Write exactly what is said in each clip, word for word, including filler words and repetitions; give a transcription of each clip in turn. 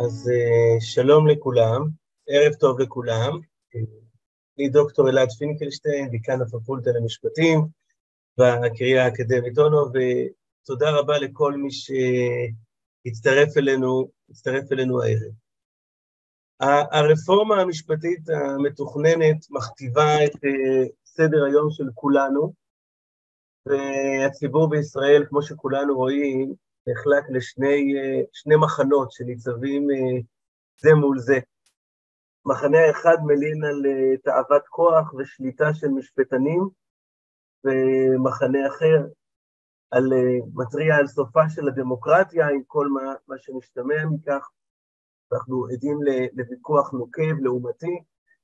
אז שלום לכולם, ערב טוב לכולם. אני דוקטור אלעד פינקלשטיין, דיקן הפקולטה למשפטים בקריה האקדמית אונו, ותודה רבה לכל מי שהצטרף אלינו, הצטרף אלינו הערב. הרפורמה המשפטית המתוכננת מכתיבה את סדר היום של כולנו, והציבור בישראל, כמו שכולנו רואים, נחלק לשני שני מחנות שניצבים זה מול זה. מחנה האחד מלין על תאוות כוח ושליטה של משפטנים, ומחנה אחר על מטריע על סופה של הדמוקרטיה, עם כל מה, מה שמשתמע מכך. אנחנו עדים לוויכוח נוקב, לעומתי,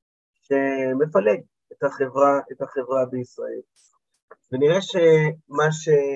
שמפלג את החברה, את החברה בישראל. ונראה שמה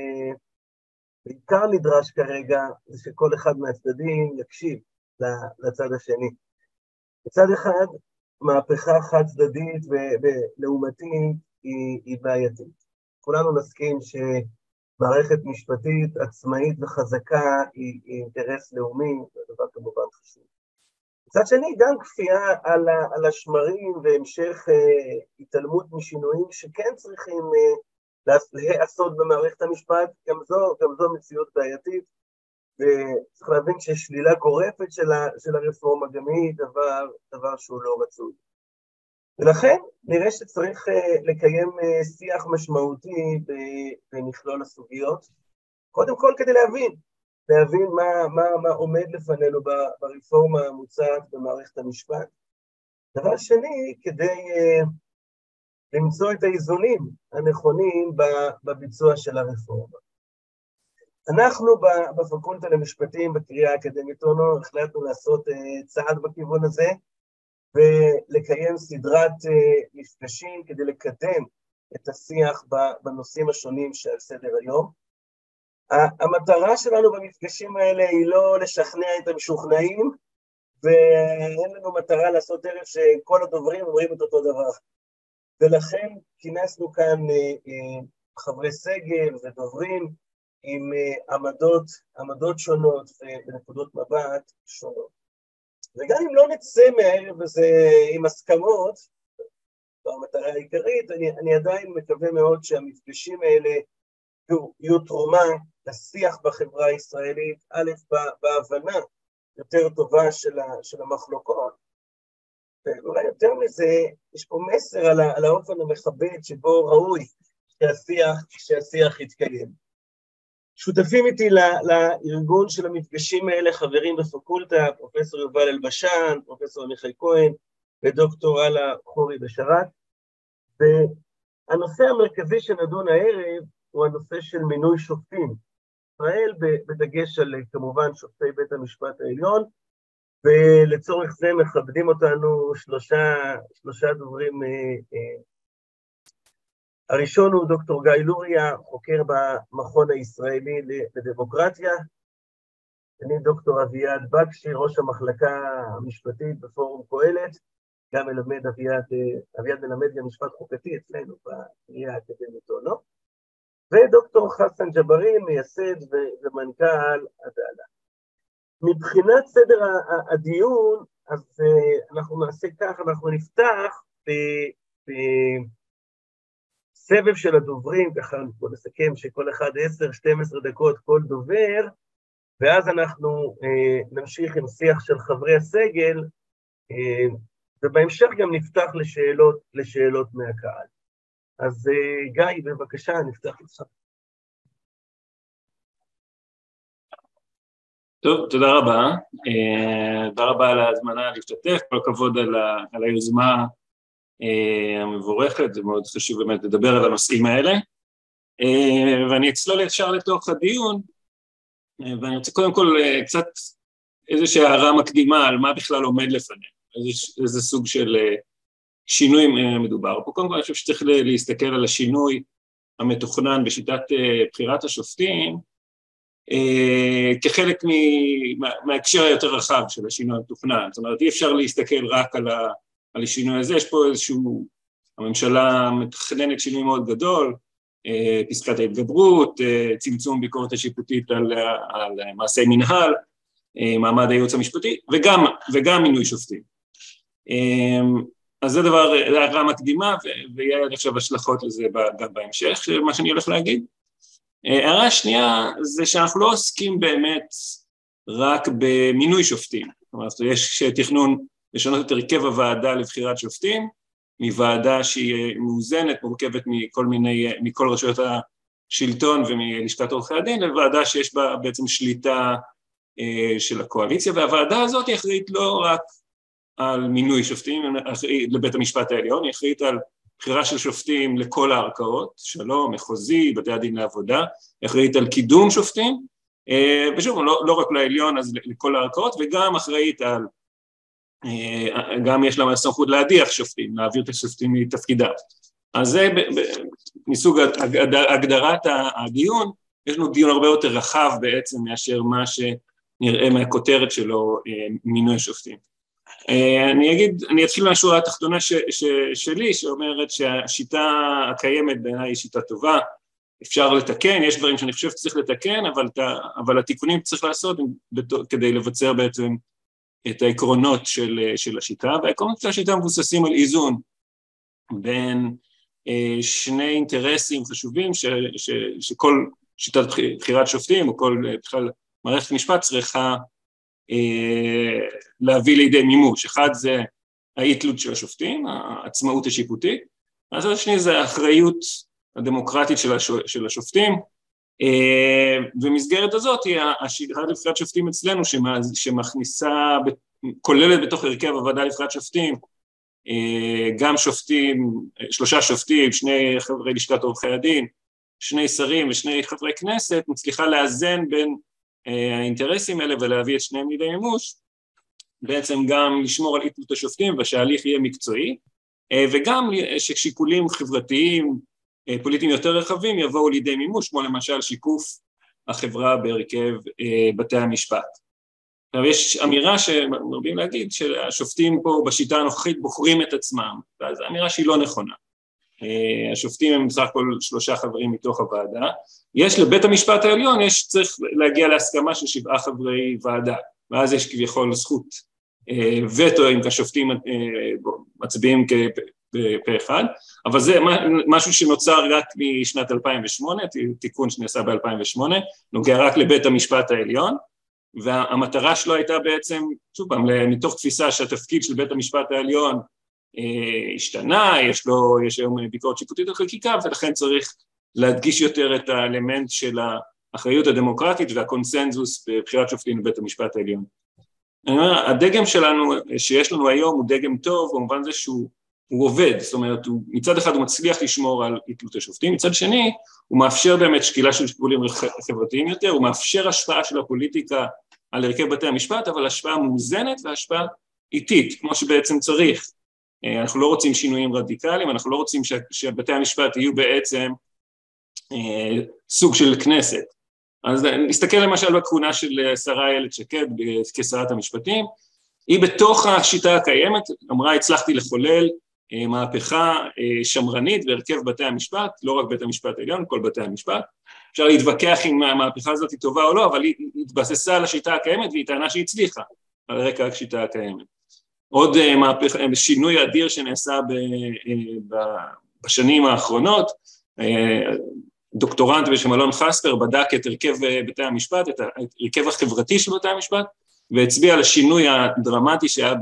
שבעיקר נדרש כרגע, זה שכל אחד מהצדדים יקשיב לצד השני. בצד אחד, מהפכה חד צדדית ולעומתית היא, היא בעייתית. כולנו נסכים שמערכת משפטית עצמאית וחזקה היא, היא אינטרס לאומי, זה דבר כמובן חשוב. בצד שני, גם כפייה על, על השמרים והמשך אה, התעלמות משינויים שכן צריכים אה, להיעשות במערכת המשפט, גם זו, גם זו מציאות בעייתית, וצריך להבין ששלילה גורפת של, ה, של הרפורמה גם היא דבר, דבר שהוא לא רצוי. ולכן נראה שצריך uh, לקיים uh, שיח משמעותי במכלול הסוגיות, קודם כל כדי להבין, להבין מה, מה, מה עומד לפנינו ברפורמה המוצעת במערכת המשפט. דבר שני, כדי uh, למצוא את האיזונים הנכונים בביצוע של הרפורמה. אנחנו בפקולטה למשפטים בקריה האקדמית אונו החלטנו לעשות צעד בכיוון הזה, ולקיים סדרת מפגשים כדי לקדם את השיח בנושאים השונים שעל סדר היום. המטרה שלנו במפגשים האלה היא לא לשכנע את המשוכנעים, ואין לנו מטרה לעשות ערב שכל הדוברים אומרים את אותו דבר. ולכן כינסנו כאן חברי סגל ודוברים עם עמדות, עמדות שונות ונקודות מבט שונות. וגם אם לא נצא מהערב הזה עם הסכמות, זו המטרה העיקרית, אני, אני עדיין מקווה מאוד שהמפגשים האלה יהיו, יהיו תרומה לשיח בחברה הישראלית, א', בהבנה יותר טובה של, ה, של המחלוקות, ואולי יותר מזה, יש פה מסר על, ה, על האופן המכבד שבו ראוי שהשיח, שהשיח יתקיים. שותפים איתי לארגון של המפגשים האלה, חברים בפקולטה, פרופסור יובל אלבשן, פרופסור מיכאל כהן, ודוקטור אלה חורי בשרת. והנושא המרכזי שנדון הערב הוא הנושא של מינוי שופטים. ישראל בדגש על כמובן שופטי בית המשפט העליון, ולצורך זה מכבדים אותנו שלושה, שלושה דוברים. הראשון הוא דוקטור גיא לוריה, חוקר במכון הישראלי לדמוקרטיה. אני דוקטור אביעד בקשי, ראש המחלקה המשפטית בפורום קהלת, גם מלמד אביעד, אביעד מלמד גם משפט חוקתי אצלנו בקריה האקדמית אונו. ודוקטור חסן ג'בארין, מייסד ומנכ"ל עדאלה. מבחינת סדר הדיון, אז אנחנו נעשה כך, אנחנו נפתח ב... ב סבב של הדוברים, ככה בוא נסכם שכל אחד עשר שתים עשרה דקות כל דובר, ואז אנחנו אה, נמשיך עם שיח של חברי הסגל, אה, ובהמשך גם נפתח לשאלות, לשאלות מהקהל. אז אה, גיא, בבקשה, נפתח איתך. טוב, תודה רבה. אה, תודה רבה על ההזמנה להשתתף, כל הכבוד על, ה, על היוזמה, המבורכת, זה מאוד חשוב באמת לדבר על הנושאים האלה, ואני אצלול ישר לתוך הדיון, ואני רוצה קודם כל קצת איזושהי הערה מקדימה על מה בכלל עומד לפנינו, איזה, איזה סוג של שינוי מדובר פה. קודם כל אני חושב שצריך להסתכל על השינוי המתוכנן בשיטת בחירת השופטים, כחלק מההקשר היותר רחב של השינוי המתוכנן, זאת אומרת אי אפשר להסתכל רק על ה... על השינוי הזה. יש פה איזשהו, הממשלה מתכננת שינוי מאוד גדול, פסקת ההתגברות, צמצום ביקורת השיפוטית על, על מעשי מנהל, מעמד הייעוץ המשפטי, וגם, וגם מינוי שופטים. אז זה דבר, זה הערה מקדימה, ויהיה עכשיו השלכות לזה גם בהמשך, מה שאני הולך להגיד. הערה השנייה זה שאנחנו לא עוסקים באמת רק במינוי שופטים, זאת אומרת, יש תכנון לשנות את הרכב הוועדה לבחירת שופטים, מוועדה שהיא מאוזנת, מורכבת מכל מיני, מכל רשויות השלטון ומלשכת עורכי הדין, לוועדה שיש בה בעצם שליטה של הקואליציה, והוועדה הזאת היא אחראית לא רק על מינוי שופטים לבית המשפט העליון, היא אחראית על בחירה של שופטים לכל הערכאות, שלום, מחוזי, בתי הדין לעבודה, היא אחראית על קידום שופטים, ושוב, לא, לא רק לעליון, אז לכל הערכאות, וגם אחראית על, גם יש לה סמכות להדיח שופטים, להעביר את השופטים מתפקידם. אז זה מסוג הגדרת הדיון, יש לנו דיון הרבה יותר רחב בעצם מאשר מה שנראה מהכותרת שלו, מינוי שופטים. אני אגיד, אני אתחיל מהשורה התחתונה ש, ש, שלי, שאומרת שהשיטה הקיימת בעיניי היא שיטה טובה, אפשר לתקן, יש דברים שאני חושב שצריך לתקן, אבל, אבל התיקונים צריך לעשות כדי לבצר בעצם את העקרונות של, של השיטה, והעקרונות של השיטה מבוססים על איזון בין שני אינטרסים חשובים ש, ש, שכל שיטת בחירת שופטים או כל בכלל מערכת משפט צריכה להביא לידי מימוש. אחד זה האי-תלות של השופטים, העצמאות השיפוטית, אז השני זה האחריות הדמוקרטית של השופטים, ומסגרת הזאת היא השיטה לבחירת שופטים אצלנו שמכניסה, כוללת בתוך הרכב הוועדה לבחירת שופטים, גם שופטים, שלושה שופטים, שני חברי לשכת עורכי הדין, שני שרים ושני חברי כנסת, מצליחה לאזן בין האינטרסים האלה ולהביא את שניהם לידי מימוש, בעצם גם לשמור על אי-תלות השופטים ושההליך יהיה מקצועי, וגם ששיקולים חברתיים, פוליטיים יותר רחבים יבואו לידי מימוש, כמו למשל שיקוף החברה בהרכב בתי המשפט. עכשיו יש אמירה שמרבים להגיד שהשופטים פה בשיטה הנוכחית בוחרים את עצמם, ואז האמירה שהיא לא נכונה. השופטים הם בסך הכל שלושה חברים מתוך הוועדה, יש לבית המשפט העליון, יש צריך להגיע להסכמה של שבעה חברי ועדה, ואז יש כביכול זכות וטו אם השופטים מצביעים פה אחד, אבל זה משהו שנוצר רק משנת אלפיים ושמונה, תיקון שנעשה ב-אלפיים ושמונה, נוגע רק לבית המשפט העליון, והמטרה שלו הייתה בעצם, שוב פעם, מתוך תפיסה שהתפקיד של בית המשפט העליון השתנה, יש לו, יש היום ביקורת שיפוטית על חקיקה, ולכן צריך להדגיש יותר את האלמנט של האחריות הדמוקרטית והקונסנזוס בבחירת שופטים לבית המשפט העליון. אני אומר, הדגם שלנו, שיש לנו היום, הוא דגם טוב, במובן זה שהוא הוא עובד, זאת אומרת, הוא, מצד אחד הוא מצליח לשמור על אי-תלות השופטים, מצד שני, הוא מאפשר באמת שקילה של שיקולים חברתיים יותר, הוא מאפשר השפעה של הפוליטיקה על הרכב בתי המשפט, אבל השפעה מאוזנת והשפעה איטית, כמו שבעצם צריך. אנחנו לא רוצים שינויים רדיקליים, אנחנו לא רוצים שבתי המשפט יהיו בעצם סוג של כנסת. אז נסתכל למשל בכהונה של שרה איילת שקד כשרת המשפטים, היא בתוך השיטה הקיימת, אמרה הצלחתי לחולל מהפכה שמרנית בהרכב בתי המשפט, לא רק בית המשפט העליון, כל בתי המשפט, אפשר להתווכח אם המהפכה הזאת היא טובה או לא, אבל היא התבססה על השיטה הקיימת והיא טענה שהיא הצליחה על רקע השיטה הקיימת. עוד מהפכה, שינוי אדיר שנעשה בשנים האחרונות, דוקטורנט בשם אלון חספר בדק את הרכב בתי המשפט, את הרכב החברתי של בתי המשפט, והצביע על השינוי הדרמטי שהיה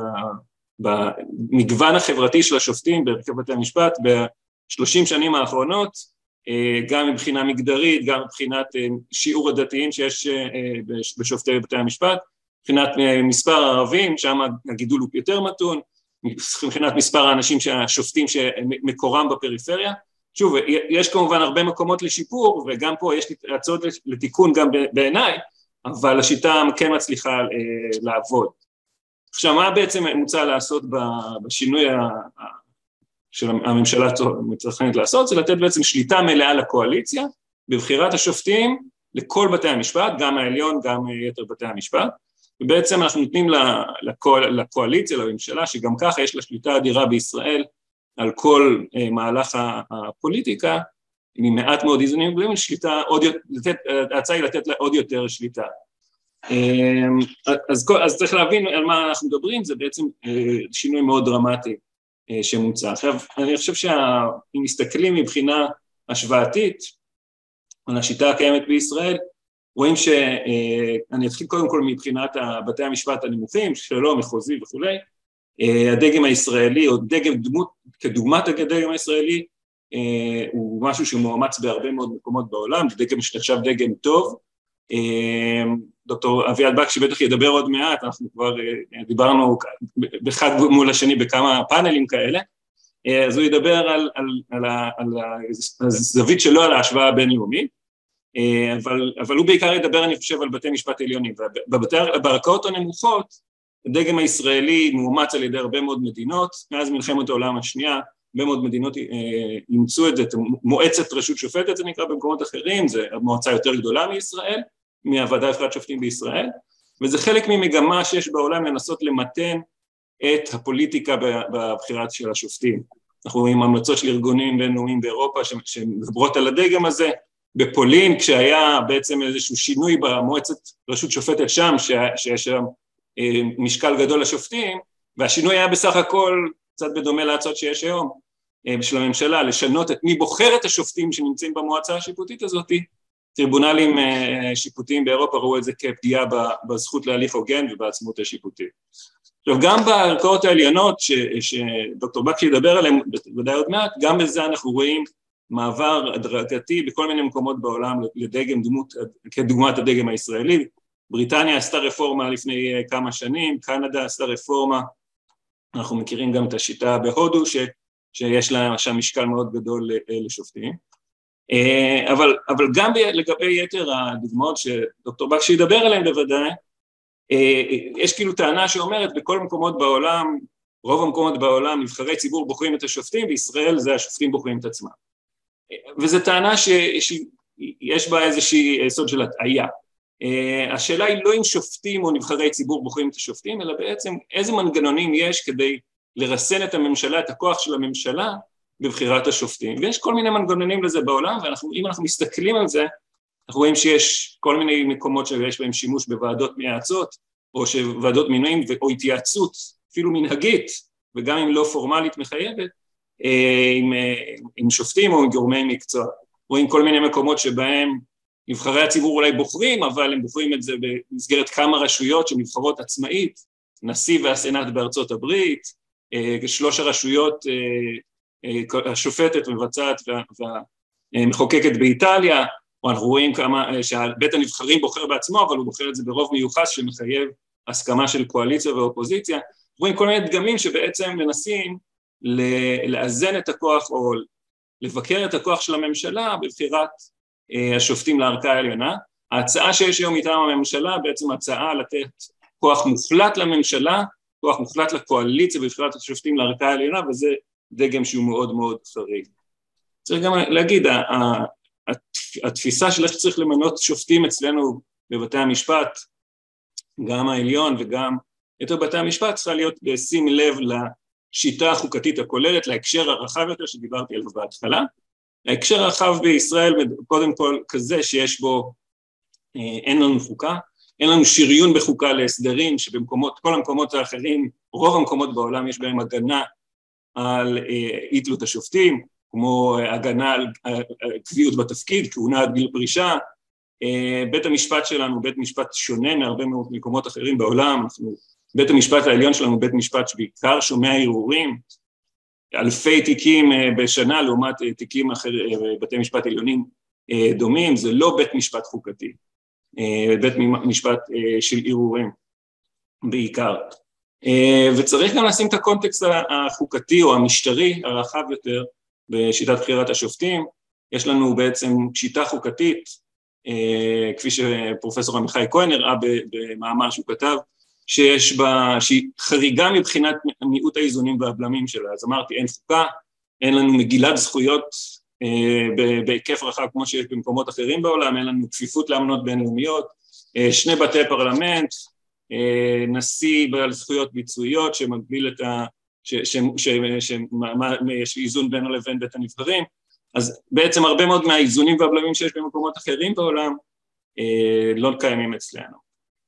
במגוון החברתי של השופטים בהרכב בתי המשפט ב-שלושים שנים האחרונות, גם מבחינה מגדרית, גם מבחינת שיעור הדתיים שיש בשופטי בתי המשפט, מבחינת מספר הערבים, שם הגידול הוא יותר מתון, מבחינת מספר האנשים שהשופטים שמקורם בפריפריה, שוב, יש כמובן הרבה מקומות לשיפור, וגם פה יש הצעות לתיקון גם בעיניי, אבל השיטה כן מצליחה לעבוד. עכשיו, מה בעצם מוצע לעשות בשינוי של הממשלה מתכננת לעשות? זה לתת בעצם שליטה מלאה לקואליציה, בבחירת השופטים לכל בתי המשפט, גם העליון, גם יתר בתי המשפט, ובעצם אנחנו נותנים לקואליציה, לממשלה, שגם ככה יש לה שליטה אדירה בישראל, על כל מהלך הפוליטיקה, ממעט מאוד איזונים גבוהים, שליטה עוד יותר, ההצעה היא לתת לה עוד יותר שליטה. אז, אז צריך להבין על מה אנחנו מדברים, זה בעצם שינוי מאוד דרמטי שמוצע. עכשיו, אני חושב שאם מסתכלים מבחינה השוואתית על השיטה הקיימת בישראל, רואים שאני אתחיל קודם כל מבחינת בתי המשפט הנמוכים, שלום, מחוזי וכולי, הדגם הישראלי, או דגם דמות, כדוגמת הדגם הישראלי, הוא משהו שמאומץ בהרבה מאוד מקומות בעולם, זה דגם שנחשב דגם טוב, דוקטור אביעד בקשי בטח ידבר עוד מעט, אנחנו כבר דיברנו באחד מול השני בכמה פאנלים כאלה, אז הוא ידבר על, על, על, על הזווית שלו על ההשוואה הבינלאומית, אבל, אבל הוא בעיקר ידבר, אני חושב, על בתי משפט עליונים, בערכאות הנמוכות, הדגם הישראלי מאומץ על ידי הרבה מאוד מדינות, מאז מלחמת העולם השנייה, הרבה מאוד מדינות אימצו את זה, מועצת רשות שופטת זה נקרא במקומות אחרים, זה המועצה יותר גדולה מישראל, מהוועדה לבחירת שופטים בישראל, וזה חלק ממגמה שיש בעולם לנסות למתן את הפוליטיקה בבחירת של השופטים. אנחנו רואים המלצות של ארגונים בינלאומיים באירופה שמדברות על הדגם הזה, בפולין כשהיה בעצם איזשהו שינוי במועצת רשות שופטת שם, שיש שם משקל גדול לשופטים, והשינוי היה בסך הכל קצת בדומה להצעות שיש היום בשביל הממשלה, לשנות את מי בוחר את השופטים שנמצאים במועצה השיפוטית הזאת. טריבונלים שיפוטיים באירופה ראו את זה כפגיעה בזכות להליך הוגן ובעצמאות השיפוטית. עכשיו גם בערכאות העליונות שדוקטור בקשי ידבר עליהן ודאי עוד מעט, גם בזה אנחנו רואים מעבר הדרגתי בכל מיני מקומות בעולם לדגם דמות, כדוגמת הדגם הישראלי. בריטניה עשתה רפורמה לפני כמה שנים, קנדה עשתה רפורמה, אנחנו מכירים גם את השיטה בהודו ש, שיש לה שם משקל מאוד גדול לשופטים, אבל, אבל גם לגבי יתר הדוגמאות שדוקטור בקשי ידבר עליהן בוודאי, יש כאילו טענה שאומרת בכל מקומות בעולם, רוב המקומות בעולם נבחרי ציבור בוחרים את השופטים, בישראל זה השופטים בוחרים את עצמם. וזו טענה שיש בה איזושהי יסוד של הטעיה. השאלה היא לא אם שופטים או נבחרי ציבור בוחרים את השופטים, אלא בעצם איזה מנגנונים יש כדי לרסן את הממשלה, את הכוח של הממשלה בבחירת השופטים. ויש כל מיני מנגנונים לזה בעולם, ואם אנחנו מסתכלים על זה, אנחנו רואים שיש כל מיני מקומות שיש בהם שימוש בוועדות מייעצות, או שוועדות מינויים או התייעצות, אפילו מנהגית, וגם אם לא פורמלית מחייבת, עם, עם שופטים או עם גורמי מקצוע. רואים כל מיני מקומות שבהם נבחרי הציבור אולי בוחרים, אבל הם בוחרים את זה במסגרת כמה רשויות שנבחרות עצמאית, נשיא והסנאט בארצות הברית, שלוש הרשויות, השופטת מבצעת והמחוקקת באיטליה, או אנחנו רואים כמה שבית הנבחרים בוחר בעצמו, אבל הוא בוחר את זה ברוב מיוחס שמחייב הסכמה של קואליציה ואופוזיציה. רואים כל מיני דגמים שבעצם מנסים לאזן את הכוח או לבקר את הכוח של הממשלה בבחירת השופטים לערכאה העליונה. ההצעה שיש היום מטעם הממשלה בעצם הצעה לתת כוח מוחלט לממשלה, כוח מוחלט לקואליציה בבחירת השופטים לערכאה העליונה, וזה דגם שהוא מאוד מאוד חריג. צריך גם להגיד, התפיסה של איך צריך למנות שופטים אצלנו בבתי המשפט, גם העליון וגם יותר בתי המשפט, צריכה להיות בשים לב לשיטה החוקתית הכוללת, להקשר הרחב יותר שדיברתי עליו בהתחלה. ההקשר הרחב בישראל קודם כל כזה שיש בו, אין לנו חוקה, אין לנו שריון בחוקה להסדרים שבמקומות, כל המקומות האחרים, רוב המקומות בעולם יש בהם הגנה על אי תלות השופטים, כמו הגנה על קביעות בתפקיד, כהונה עד גיל פרישה. בית המשפט שלנו, בית משפט שונה מהרבה מאוד מקומות אחרים בעולם, אנחנו, בית המשפט העליון שלנו, בית משפט שבעיקר שומע ערעורים, אלפי תיקים בשנה לעומת תיקים אחרים, בתי משפט עליונים דומים, זה לא בית משפט חוקתי, בית משפט של ערעורים בעיקר. וצריך גם לשים את הקונטקסט החוקתי או המשטרי הרחב יותר בשיטת בחירת השופטים. יש לנו בעצם שיטה חוקתית, כפי שפרופסור עמיחי כהן הראה במאמר שהוא כתב, שיש בה, שהיא חריגה מבחינת מיעוט האיזונים והבלמים שלה. אז אמרתי, אין חוקה, אין לנו מגילת זכויות בהיקף רחב כמו שיש במקומות אחרים בעולם, אין לנו כפיפות לאמנות בינלאומיות, שני בתי פרלמנט, נשיא בעל זכויות ביצועיות שמגביל את ה... שיש איזון בינו לבין בית הנבחרים, אז בעצם הרבה מאוד מהאיזונים והבלמים שיש במקומות אחרים בעולם לא קיימים אצלנו.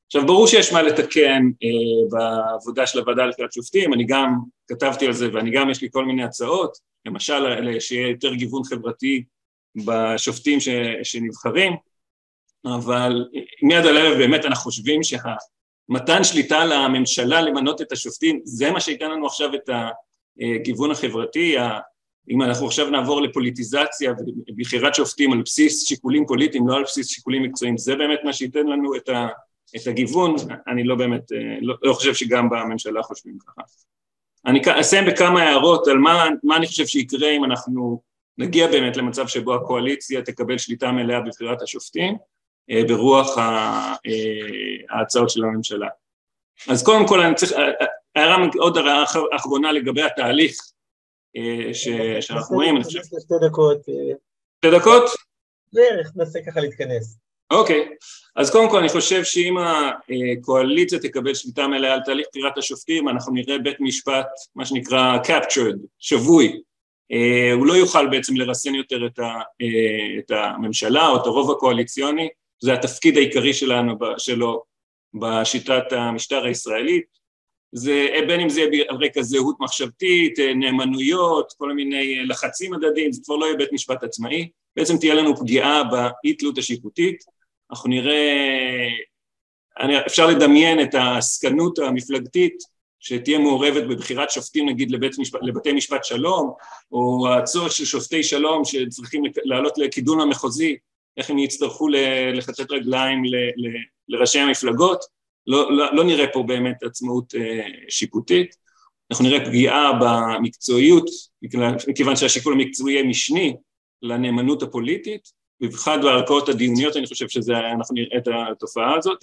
עכשיו, ברור שיש מה לתקן אה, בעבודה של הוועדה לבחירת שופטים, אני גם כתבתי על זה, ואני גם יש לי כל מיני הצעות, למשל, שיהיה יותר גיוון חברתי בשופטים ש, שנבחרים, אבל מיד הלב באמת אנחנו חושבים שהמתן שליטה לממשלה למנות את השופטים, זה מה שייתן לנו עכשיו את הגיוון החברתי, אם אנחנו עכשיו נעבור לפוליטיזציה ובחירת שופטים על בסיס שיקולים פוליטיים, לא על בסיס שיקולים מקצועיים, זה באמת מה שייתן לנו את, ה, את הגיוון, אני לא באמת, לא, לא חושב שגם בממשלה חושבים ככה. אני אסיים בכמה הערות על מה, מה אני חושב שיקרה אם אנחנו נגיע באמת למצב שבו הקואליציה תקבל שליטה מלאה בבחירת השופטים, ברוח ההצעות של הממשלה. אז קודם כל אני צריך, הערה עוד הערה אחרונה לגבי התהליך שאנחנו רואים, אני חושב. שתי דקות. שתי דקות? בערך, ננסה ככה להתכנס. אוקיי, אז קודם כל אני חושב שאם הקואליציה תקבל שליטה מלאה על תהליך בחירת השופטים, אנחנו נראה בית משפט, מה שנקרא captured, שבוי, הוא לא יוכל בעצם לרסן יותר את הממשלה או את הרוב הקואליציוני, זה התפקיד העיקרי שלנו, שלו בשיטת המשטר הישראלית, זה, בין אם זה יהיה על רקע זהות מחשבתית, נאמנויות, כל מיני לחצים הדדיים, זה כבר לא יהיה בית משפט עצמאי, בעצם תהיה לנו פגיעה באי-תלות השיפוטית, אנחנו נראה, אפשר לדמיין את העסקנות המפלגתית, שתהיה מעורבת בבחירת שופטים נגיד לבית משפט, לבתי משפט שלום, או הצורך של שופטי שלום שצריכים לעלות לכידון המחוזי, איך הם יצטרכו לחצת רגליים לראשי המפלגות, לא, לא, לא נראה פה באמת עצמאות שיפוטית, אנחנו נראה פגיעה במקצועיות, מכיוון שהשיקול המקצועי יהיה משני לנאמנות הפוליטית, במיוחד בערכאות הדיוניות, אני חושב שאנחנו נראה את התופעה הזאת,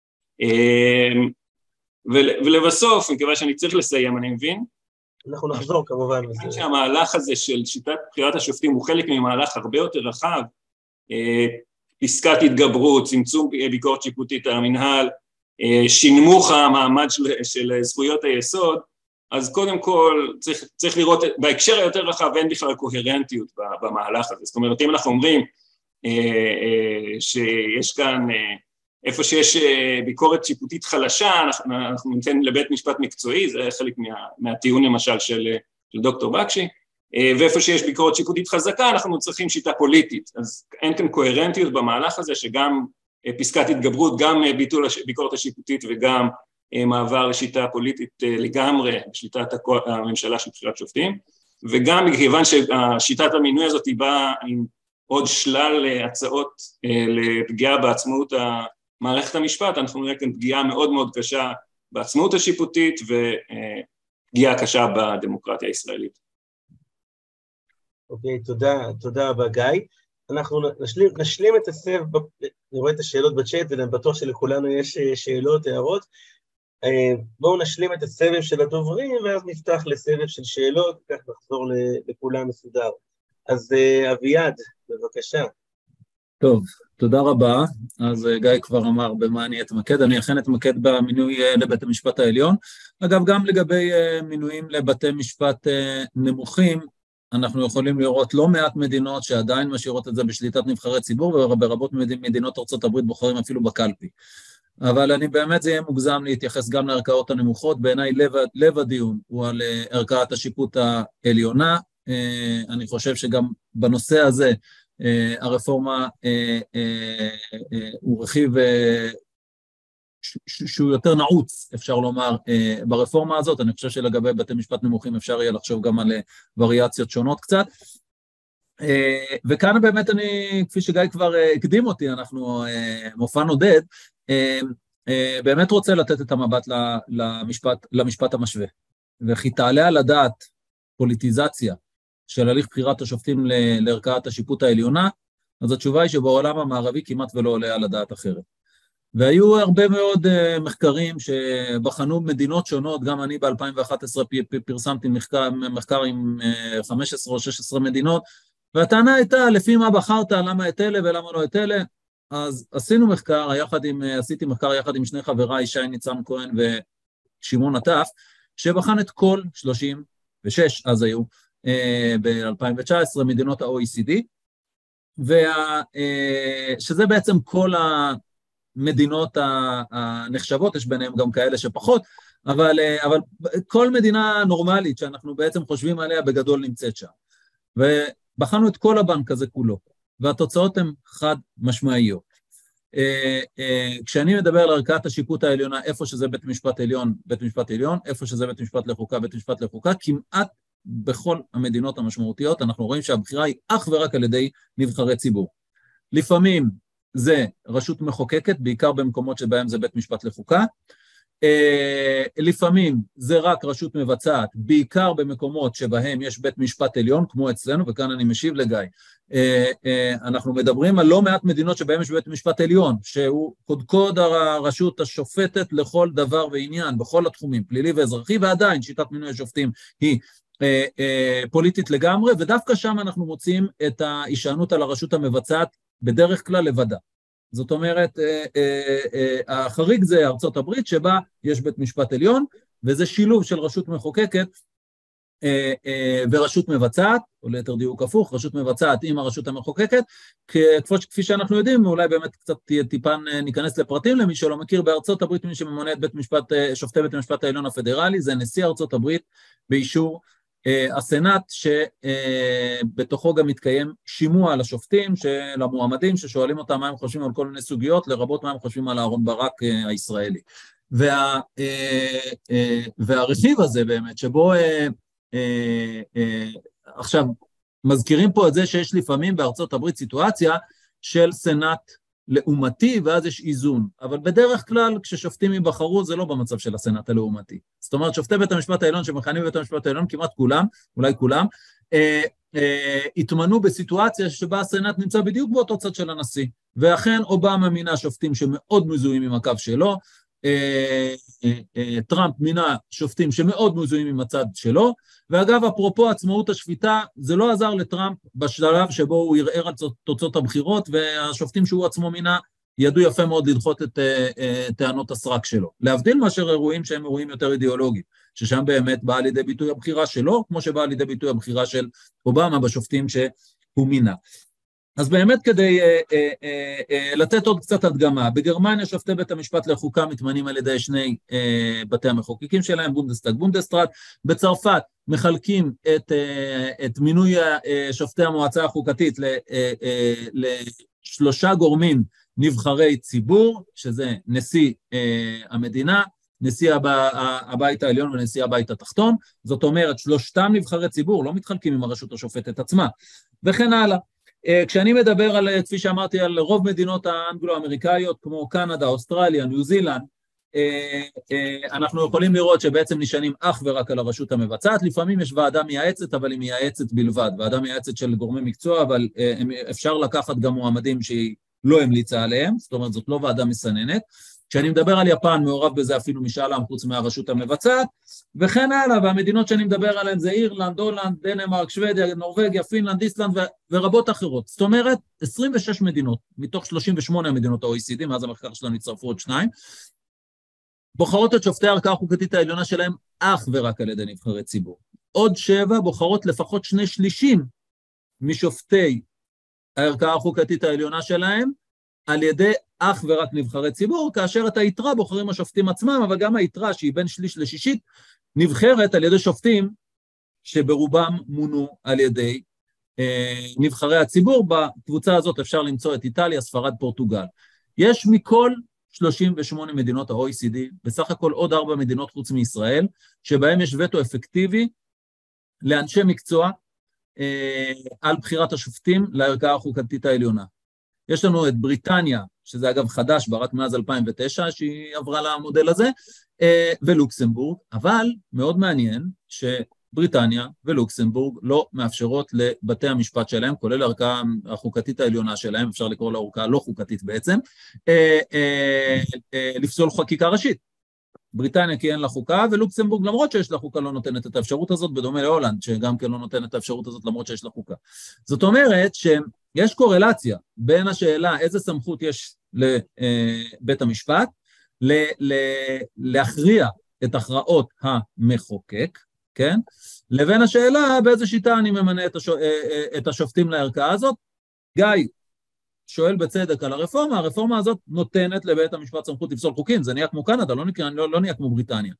ולבסוף, מכיוון שאני צריך לסיים, אני מבין, אנחנו נחזור כמובן. שהמהלך הזה של שיטת בחירת השופטים הוא חלק ממהלך הרבה יותר רחב, פסקת התגברות, צמצום ביקורת שיפוטית על המנהל, שינמוך המעמד של, של זכויות היסוד, אז קודם כל צריך, צריך לראות, בהקשר היותר רחב אין בכלל קוהרנטיות במהלך הזה, זאת אומרת אם אנחנו אומרים שיש כאן, איפה שיש ביקורת שיפוטית חלשה, אנחנו, אנחנו ניתן לבית משפט מקצועי, זה חלק מה, מהטיעון למשל של, של דוקטור בקשי, ואיפה שיש ביקורת שיפוטית חזקה, אנחנו צריכים שיטה פוליטית, אז אין כאן קוהרנטיות במהלך הזה, שגם פסקת התגברות, גם ביטול הביקורת השיפוטית וגם מעבר לשיטה פוליטית לגמרי, בשליטת הממשלה של בחירת שופטים, וגם מכיוון ששיטת המינוי הזאת היא באה עם עוד שלל הצעות לפגיעה בעצמאות מערכת המשפט, אנחנו נראה כאן פגיעה מאוד מאוד קשה בעצמאות השיפוטית ופגיעה קשה בדמוקרטיה הישראלית. אוקיי, תודה, תודה רבה גיא. אנחנו נשלים, נשלים את הסבב, אני רואה את השאלות בצ'אט, ואני בטוח שלכולנו יש שאלות, הערות. בואו נשלים את הסבב של הדוברים, ואז נפתח לסבב של שאלות, וכך נחזור לכולם מסודר. אז אביעד, בבקשה. טוב, תודה רבה. אז גיא כבר אמר במה אני אתמקד, אני אכן אתמקד במינוי לבית המשפט העליון. אגב, גם לגבי מינויים לבתי משפט נמוכים, אנחנו יכולים לראות לא מעט מדינות שעדיין משאירות את זה בשליטת נבחרי ציבור, וברבות מדינות ארצות הברית בוחרים אפילו בקלפי. אבל אני באמת זה יהיה מוגזם להתייחס גם לערכאות הנמוכות, בעיניי לב, לב הדיון הוא על ערכאת השיפוט העליונה, אני חושב שגם בנושא הזה הרפורמה הוא רכיב שהוא יותר נעוץ, אפשר לומר, ברפורמה הזאת. אני חושב שלגבי בתי משפט נמוכים אפשר יהיה לחשוב גם על וריאציות שונות קצת, וכאן באמת אני, כפי שגיא כבר הקדים אותי, אנחנו מופע נודד, באמת רוצה לתת את המבט למשפט, למשפט המשווה, וכי תעלה על הדעת פוליטיזציה של הליך בחירת השופטים לערכאת השיפוט העליונה, אז התשובה היא שבעולם המערבי כמעט ולא עולה על הדעת אחרת. והיו הרבה מאוד uh, מחקרים שבחנו מדינות שונות, גם אני ב-אלפיים ואחת עשרה פרסמתי מחקר, מחקר עם uh, חמש עשרה או שש עשרה מדינות, והטענה הייתה, לפי מה בחרת, למה את אלה ולמה לא את אלה, אז עשינו מחקר, יחד עם, עשיתי מחקר יחד עם שני חבריי, שי ניצן כהן ושמעון עטף, שבחן את כל שלושים ושש, אז היו, uh, ב-אלפיים תשע עשרה מדינות ה-או אי סי די, וה, uh, שזה בעצם כל ה... המדינות הנחשבות, יש ביניהם גם כאלה שפחות, אבל, אבל כל מדינה נורמלית שאנחנו בעצם חושבים עליה בגדול נמצאת שם. ובחנו את כל הבנק הזה כולו, והתוצאות הן חד משמעיות. כשאני מדבר על ערכאת השיפוט העליונה, איפה שזה בית משפט עליון, בית משפט עליון, איפה שזה בית משפט לחוקה, בית משפט לחוקה, כמעט בכל המדינות המשמעותיות, אנחנו רואים שהבחירה היא אך ורק על ידי נבחרי ציבור. לפעמים זה רשות מחוקקת, בעיקר במקומות שבהם זה בית משפט לחוקה, לפעמים זה רק רשות מבצעת, בעיקר במקומות שבהם יש בית משפט עליון, כמו אצלנו, וכאן אני משיב לגיא, אנחנו מדברים על לא מעט מדינות שבהם יש בית משפט עליון, שהוא קודקוד הרשות השופטת לכל דבר ועניין, בכל התחומים, פלילי ואזרחי, ועדיין שיטת מינוי השופטים היא פוליטית לגמרי, ודווקא שם אנחנו מוצאים את ההישענות על הרשות המבצעת בדרך כלל לבדה. זאת אומרת, החריג זה ארצות הברית, שבה יש בית משפט עליון, וזה שילוב של רשות מחוקקת ורשות מבצעת, או ליתר דיוק הפוך, רשות מבצעת עם הרשות המחוקקת, כפי שאנחנו יודעים, אולי באמת קצת טיפה ניכנס לפרטים למי שלא מכיר, בארצות הברית מי שממונה את בית משפט, שופטי בית המשפט העליון הפדרלי, זה נשיא ארצות הברית באישור הסנאט, שבתוכו גם מתקיים שימוע לשופטים, למועמדים, ששואלים אותם מה הם חושבים על כל מיני סוגיות, לרבות מה הם חושבים על אהרון ברק הישראלי. וה, והרכיב הזה באמת, שבו עכשיו מזכירים פה את זה שיש לפעמים בארצות הברית סיטואציה של סנאט לעומתי, ואז יש איזון. אבל בדרך כלל, כששופטים ייבחרו, זה לא במצב של הסנאט הלעומתי. זאת אומרת, שופטי בית המשפט העליון, שמכהנים בבית המשפט העליון, כמעט כולם, אולי כולם, אה, אה, התמנו בסיטואציה שבה הסנאט נמצא בדיוק באותו צד של הנשיא. ואכן, אובמה מינה שופטים שמאוד מזוהים עם הקו שלו, אה, אה, אה, טראמפ מינה שופטים שמאוד מזוהים עם הצד שלו, ואגב, אפרופו עצמאות השפיטה, זה לא עזר לטראמפ בשלב שבו הוא ערער על תוצאות הבחירות, והשופטים שהוא עצמו מינה ידעו יפה מאוד לדחות את uh, טענות הסרק שלו. להבדיל מאשר אירועים שהם אירועים יותר אידיאולוגיים, ששם באמת באה לידי ביטוי הבחירה שלו, כמו שבאה לידי ביטוי הבחירה של אובמה בשופטים שהוא מינה. אז באמת כדי אה, אה, אה, אה, לתת עוד קצת הדגמה, בגרמניה שופטי בית המשפט לחוקה מתמנים על ידי שני אה, בתי המחוקקים שלהם, בונדסטאג, בונדסטראט, בצרפת מחלקים את, אה, את מינוי אה, שופטי המועצה החוקתית ל, אה, אה, לשלושה גורמים נבחרי ציבור, שזה נשיא אה, המדינה, נשיא הבא, הבית העליון ונשיא הבית התחתון, זאת אומרת שלושתם נבחרי ציבור, לא מתחלקים עם הרשות השופטת עצמה, וכן הלאה. כשאני מדבר על, כפי שאמרתי, על רוב מדינות האנגלו-אמריקאיות, כמו קנדה, אוסטרליה, ניו זילנד, אנחנו יכולים לראות שבעצם נשענים אך ורק על הרשות המבצעת, לפעמים יש ועדה מייעצת, אבל היא מייעצת בלבד, ועדה מייעצת של גורמי מקצוע, אבל אפשר לקחת גם מועמדים שהיא לא המליצה עליהם, זאת אומרת, זאת לא ועדה מסננת. כשאני מדבר על יפן, מעורב בזה אפילו משאל עם חוץ מהרשות המבצעת, וכן הלאה, והמדינות שאני מדבר עליהן זה אירלנד, הולנד, דנמרק, שוודיה, נורווגיה, פינלנד, איסלנד ו- ורבות אחרות. זאת אומרת, עשרים ושש מדינות, מתוך שלושים ושמונה מדינות ה-או אי סי די, מאז המחקר שלנו הצטרפו עוד שניים, בוחרות את שופטי הערכאה החוקתית העליונה שלהם אך ורק על ידי נבחרי ציבור. עוד שבע בוחרות לפחות שני שלישים משופטי הערכאה החוקתית העליונה שלהם, על ידי אך ורק נבחרי ציבור, כאשר את היתרה בוחרים השופטים עצמם, אבל גם היתרה שהיא בין שליש לשישית, נבחרת על ידי שופטים שברובם מונו על ידי אה, נבחרי הציבור. בקבוצה הזאת אפשר למצוא את איטליה, ספרד, פורטוגל. יש מכל שלושים ושמונה מדינות ה-או אי סי די, בסך הכל עוד ארבע מדינות חוץ מישראל, שבהם יש וטו אפקטיבי לאנשי מקצוע אה, על בחירת השופטים לערכאה החוקתית העליונה. יש לנו את בריטניה, שזה אגב חדש, רק מאז אלפיים ותשע, שהיא עברה למודל הזה, ולוקסמבורג, אבל מאוד מעניין שבריטניה ולוקסמבורג לא מאפשרות לבתי המשפט שלהם, כולל הערכאה החוקתית העליונה שלהם, אפשר לקרוא לה ערכאה לא חוקתית בעצם, לפסול חקיקה ראשית. בריטניה כי אין לה חוקה, ולוקסמבורג למרות שיש לה חוקה לא נותנת את האפשרות הזאת, בדומה להולנד, שגם כן לא נותנת את האפשרות הזאת למרות שיש לה חוקה. זאת אומרת שיש קורלציה בין השאלה איזה סמכות יש לבית המשפט, להכריע את הכרעות המחוקק, כן? לבין השאלה באיזה שיטה אני ממנה את השופטים לערכאה הזאת. גיא, שואל בצדק על הרפורמה, הרפורמה הזאת נותנת לבית המשפט סמכות לפסול חוקים, זה נהיה כמו קנדה, לא נהיה, לא, לא נהיה כמו בריטניה.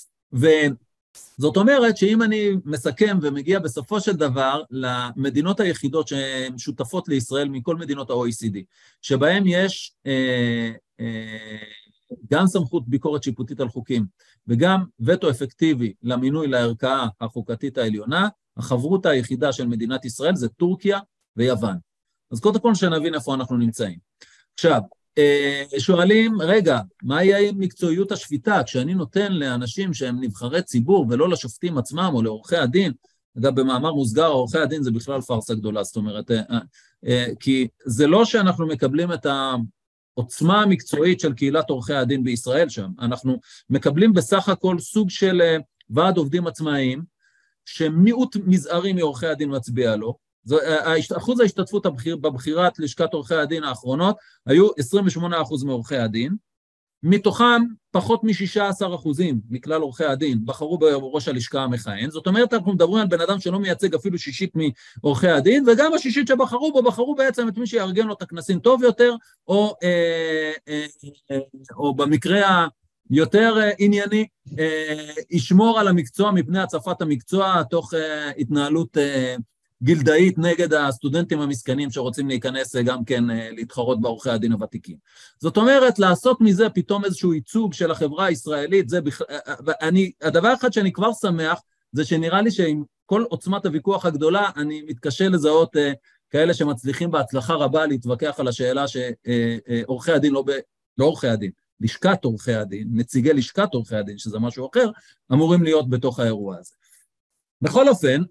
וזאת אומרת שאם אני מסכם ומגיע בסופו של דבר למדינות היחידות שהן שותפות לישראל מכל מדינות ה-או אי סי די, שבהן יש אה, אה, גם סמכות ביקורת שיפוטית על חוקים, וגם וטו אפקטיבי למינוי לערכאה החוקתית העליונה, החברות היחידה של מדינת ישראל זה טורקיה ויוון. אז קודם כל שנבין איפה אנחנו נמצאים. עכשיו, שואלים, רגע, מה יהיה עם מקצועיות השפיטה? כשאני נותן לאנשים שהם נבחרי ציבור ולא לשופטים עצמם או לעורכי הדין, אגב, במאמר מוסגר, עורכי הדין זה בכלל פרסה גדולה, זאת אומרת, כי זה לא שאנחנו מקבלים את העוצמה המקצועית של קהילת עורכי הדין בישראל שם, אנחנו מקבלים בסך הכל סוג של ועד עובדים עצמאיים, שמיעוט מזערי מעורכי הדין מצביע לו, אחוז ההשתתפות בבחירת לשכת עורכי הדין האחרונות היו עשרים ושמונה אחוז מעורכי הדין, מתוכם פחות מ-שישה עשר אחוזים מכלל עורכי הדין בחרו בראש הלשכה המכהן, זאת אומרת אנחנו מדברים על בן אדם שלא מייצג אפילו שישית מעורכי הדין, וגם השישית שבחרו בו, בחרו בעצם את מי שיארגן לו את הכנסים טוב יותר, או, אה, אה, אה, או במקרה היותר ענייני, אה, ישמור על המקצוע מפני הצפת המקצוע, תוך אה, התנהלות אה, גילדאית נגד הסטודנטים המסכנים שרוצים להיכנס גם כן להתחרות בעורכי הדין הוותיקים. זאת אומרת, לעשות מזה פתאום איזשהו ייצוג של החברה הישראלית, זה בכ... אני, הדבר אחד שאני כבר שמח, זה שנראה לי שעם כל עוצמת הוויכוח הגדולה, אני מתקשה לזהות כאלה שמצליחים בהצלחה רבה להתווכח על השאלה שעורכי הדין, לא, ב... לא עורכי הדין, לשכת עורכי הדין, נציגי לשכת עורכי הדין, שזה משהו אחר, אמורים להיות בתוך האירוע הזה. בכל אופן,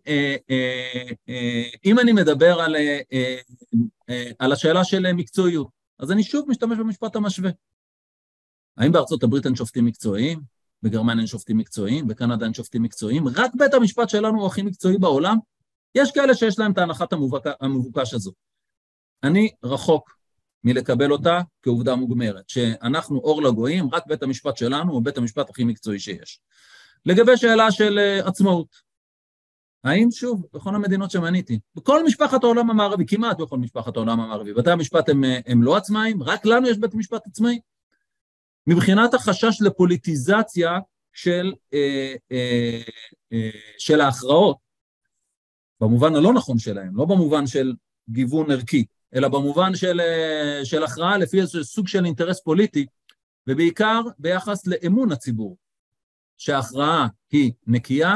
אם אני מדבר על, על השאלה של מקצועיות, אז אני שוב משתמש במשפט המשווה. האם בארצות הברית אין שופטים מקצועיים? בגרמניה אין שופטים מקצועיים? בקנדה אין שופטים מקצועיים? רק בית המשפט שלנו הוא הכי מקצועי בעולם? יש כאלה שיש להם את ההנחת המבוקש הזו. אני רחוק מלקבל אותה כעובדה מוגמרת, שאנחנו אור לגויים, רק בית המשפט שלנו הוא בית המשפט הכי מקצועי שיש. לגבי שאלה של עצמאות, האם שוב, בכל המדינות שמניתי, בכל משפחת העולם המערבי, כמעט בכל משפחת העולם המערבי, בתי המשפט הם, הם לא עצמאיים, רק לנו יש בית משפט עצמאי. מבחינת החשש לפוליטיזציה של, אה, אה, אה, של ההכרעות, במובן הלא נכון שלהם, לא במובן של גיוון ערכי, אלא במובן של, אה, של הכרעה לפי איזה סוג של אינטרס פוליטי, ובעיקר ביחס לאמון הציבור, שההכרעה היא נקייה,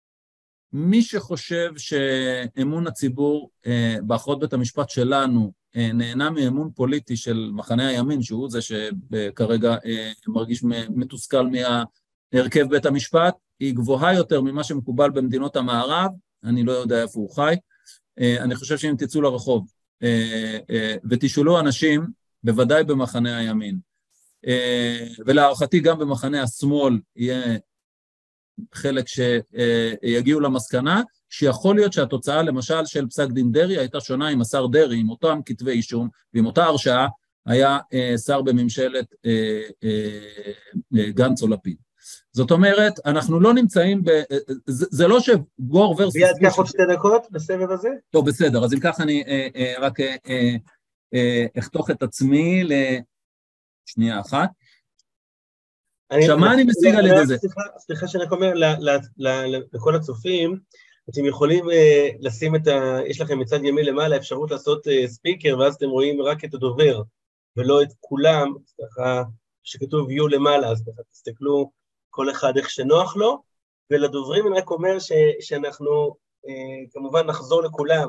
מי שחושב שאמון הציבור אה, באחרות בית המשפט שלנו אה, נהנה מאמון פוליטי של מחנה הימין, שהוא זה שכרגע אה, מרגיש מתוסכל מהרכב בית המשפט, היא גבוהה יותר ממה שמקובל במדינות המערב, אני לא יודע איפה הוא חי, אה, אני חושב שאם תצאו לרחוב אה, אה, ותשאלו אנשים, בוודאי במחנה הימין, אה, ולהערכתי גם במחנה השמאל יהיה, חלק שיגיעו למסקנה, שיכול להיות שהתוצאה למשל של פסק דין דרעי הייתה שונה עם השר דרעי, עם אותם כתבי אישום, ועם אותה הרשעה היה שר בממשלת גנץ או לפיד. זאת אומרת, אנחנו לא נמצאים, ב... זה לא שגור ורסוס... ביד כך עוד שתי דקות בסבב הזה? טוב, בסדר, אז אם כך אני רק אחתוך את עצמי לשנייה אחת. עכשיו, מה אני משיג על ידי זה? סליחה שאני אומר לכל הצופים, אתם יכולים לשים את ה... יש לכם מצד ימין למעלה אפשרות לעשות ספיקר, ואז אתם רואים רק את הדובר, ולא את כולם, ככה שכתוב view למעלה, אז ככה תסתכלו כל אחד איך שנוח לו, ולדוברים אני רק אומר שאנחנו כמובן נחזור לכולם,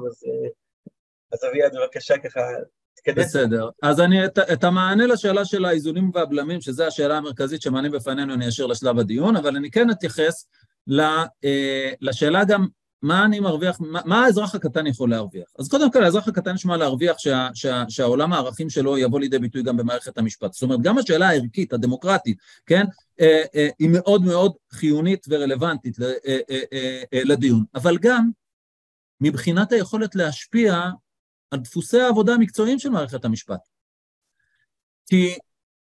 אז אביעד בבקשה ככה... בסדר, אז אני את, את המענה לשאלה של האיזונים והבלמים, שזו השאלה המרכזית שמענה בפנינו, אני אשאיר לשלב הדיון, אבל אני כן אתייחס לשאלה גם מה אני מרוויח, מה, מה האזרח הקטן יכול להרוויח. אז קודם כל, האזרח הקטן יש מה להרוויח שה, שה, שהעולם הערכים שלו יבוא לידי ביטוי גם במערכת המשפט. זאת אומרת, גם השאלה הערכית, הדמוקרטית, כן, היא מאוד מאוד חיונית ורלוונטית לדיון, אבל גם מבחינת היכולת להשפיע על דפוסי העבודה המקצועיים של מערכת המשפט. כי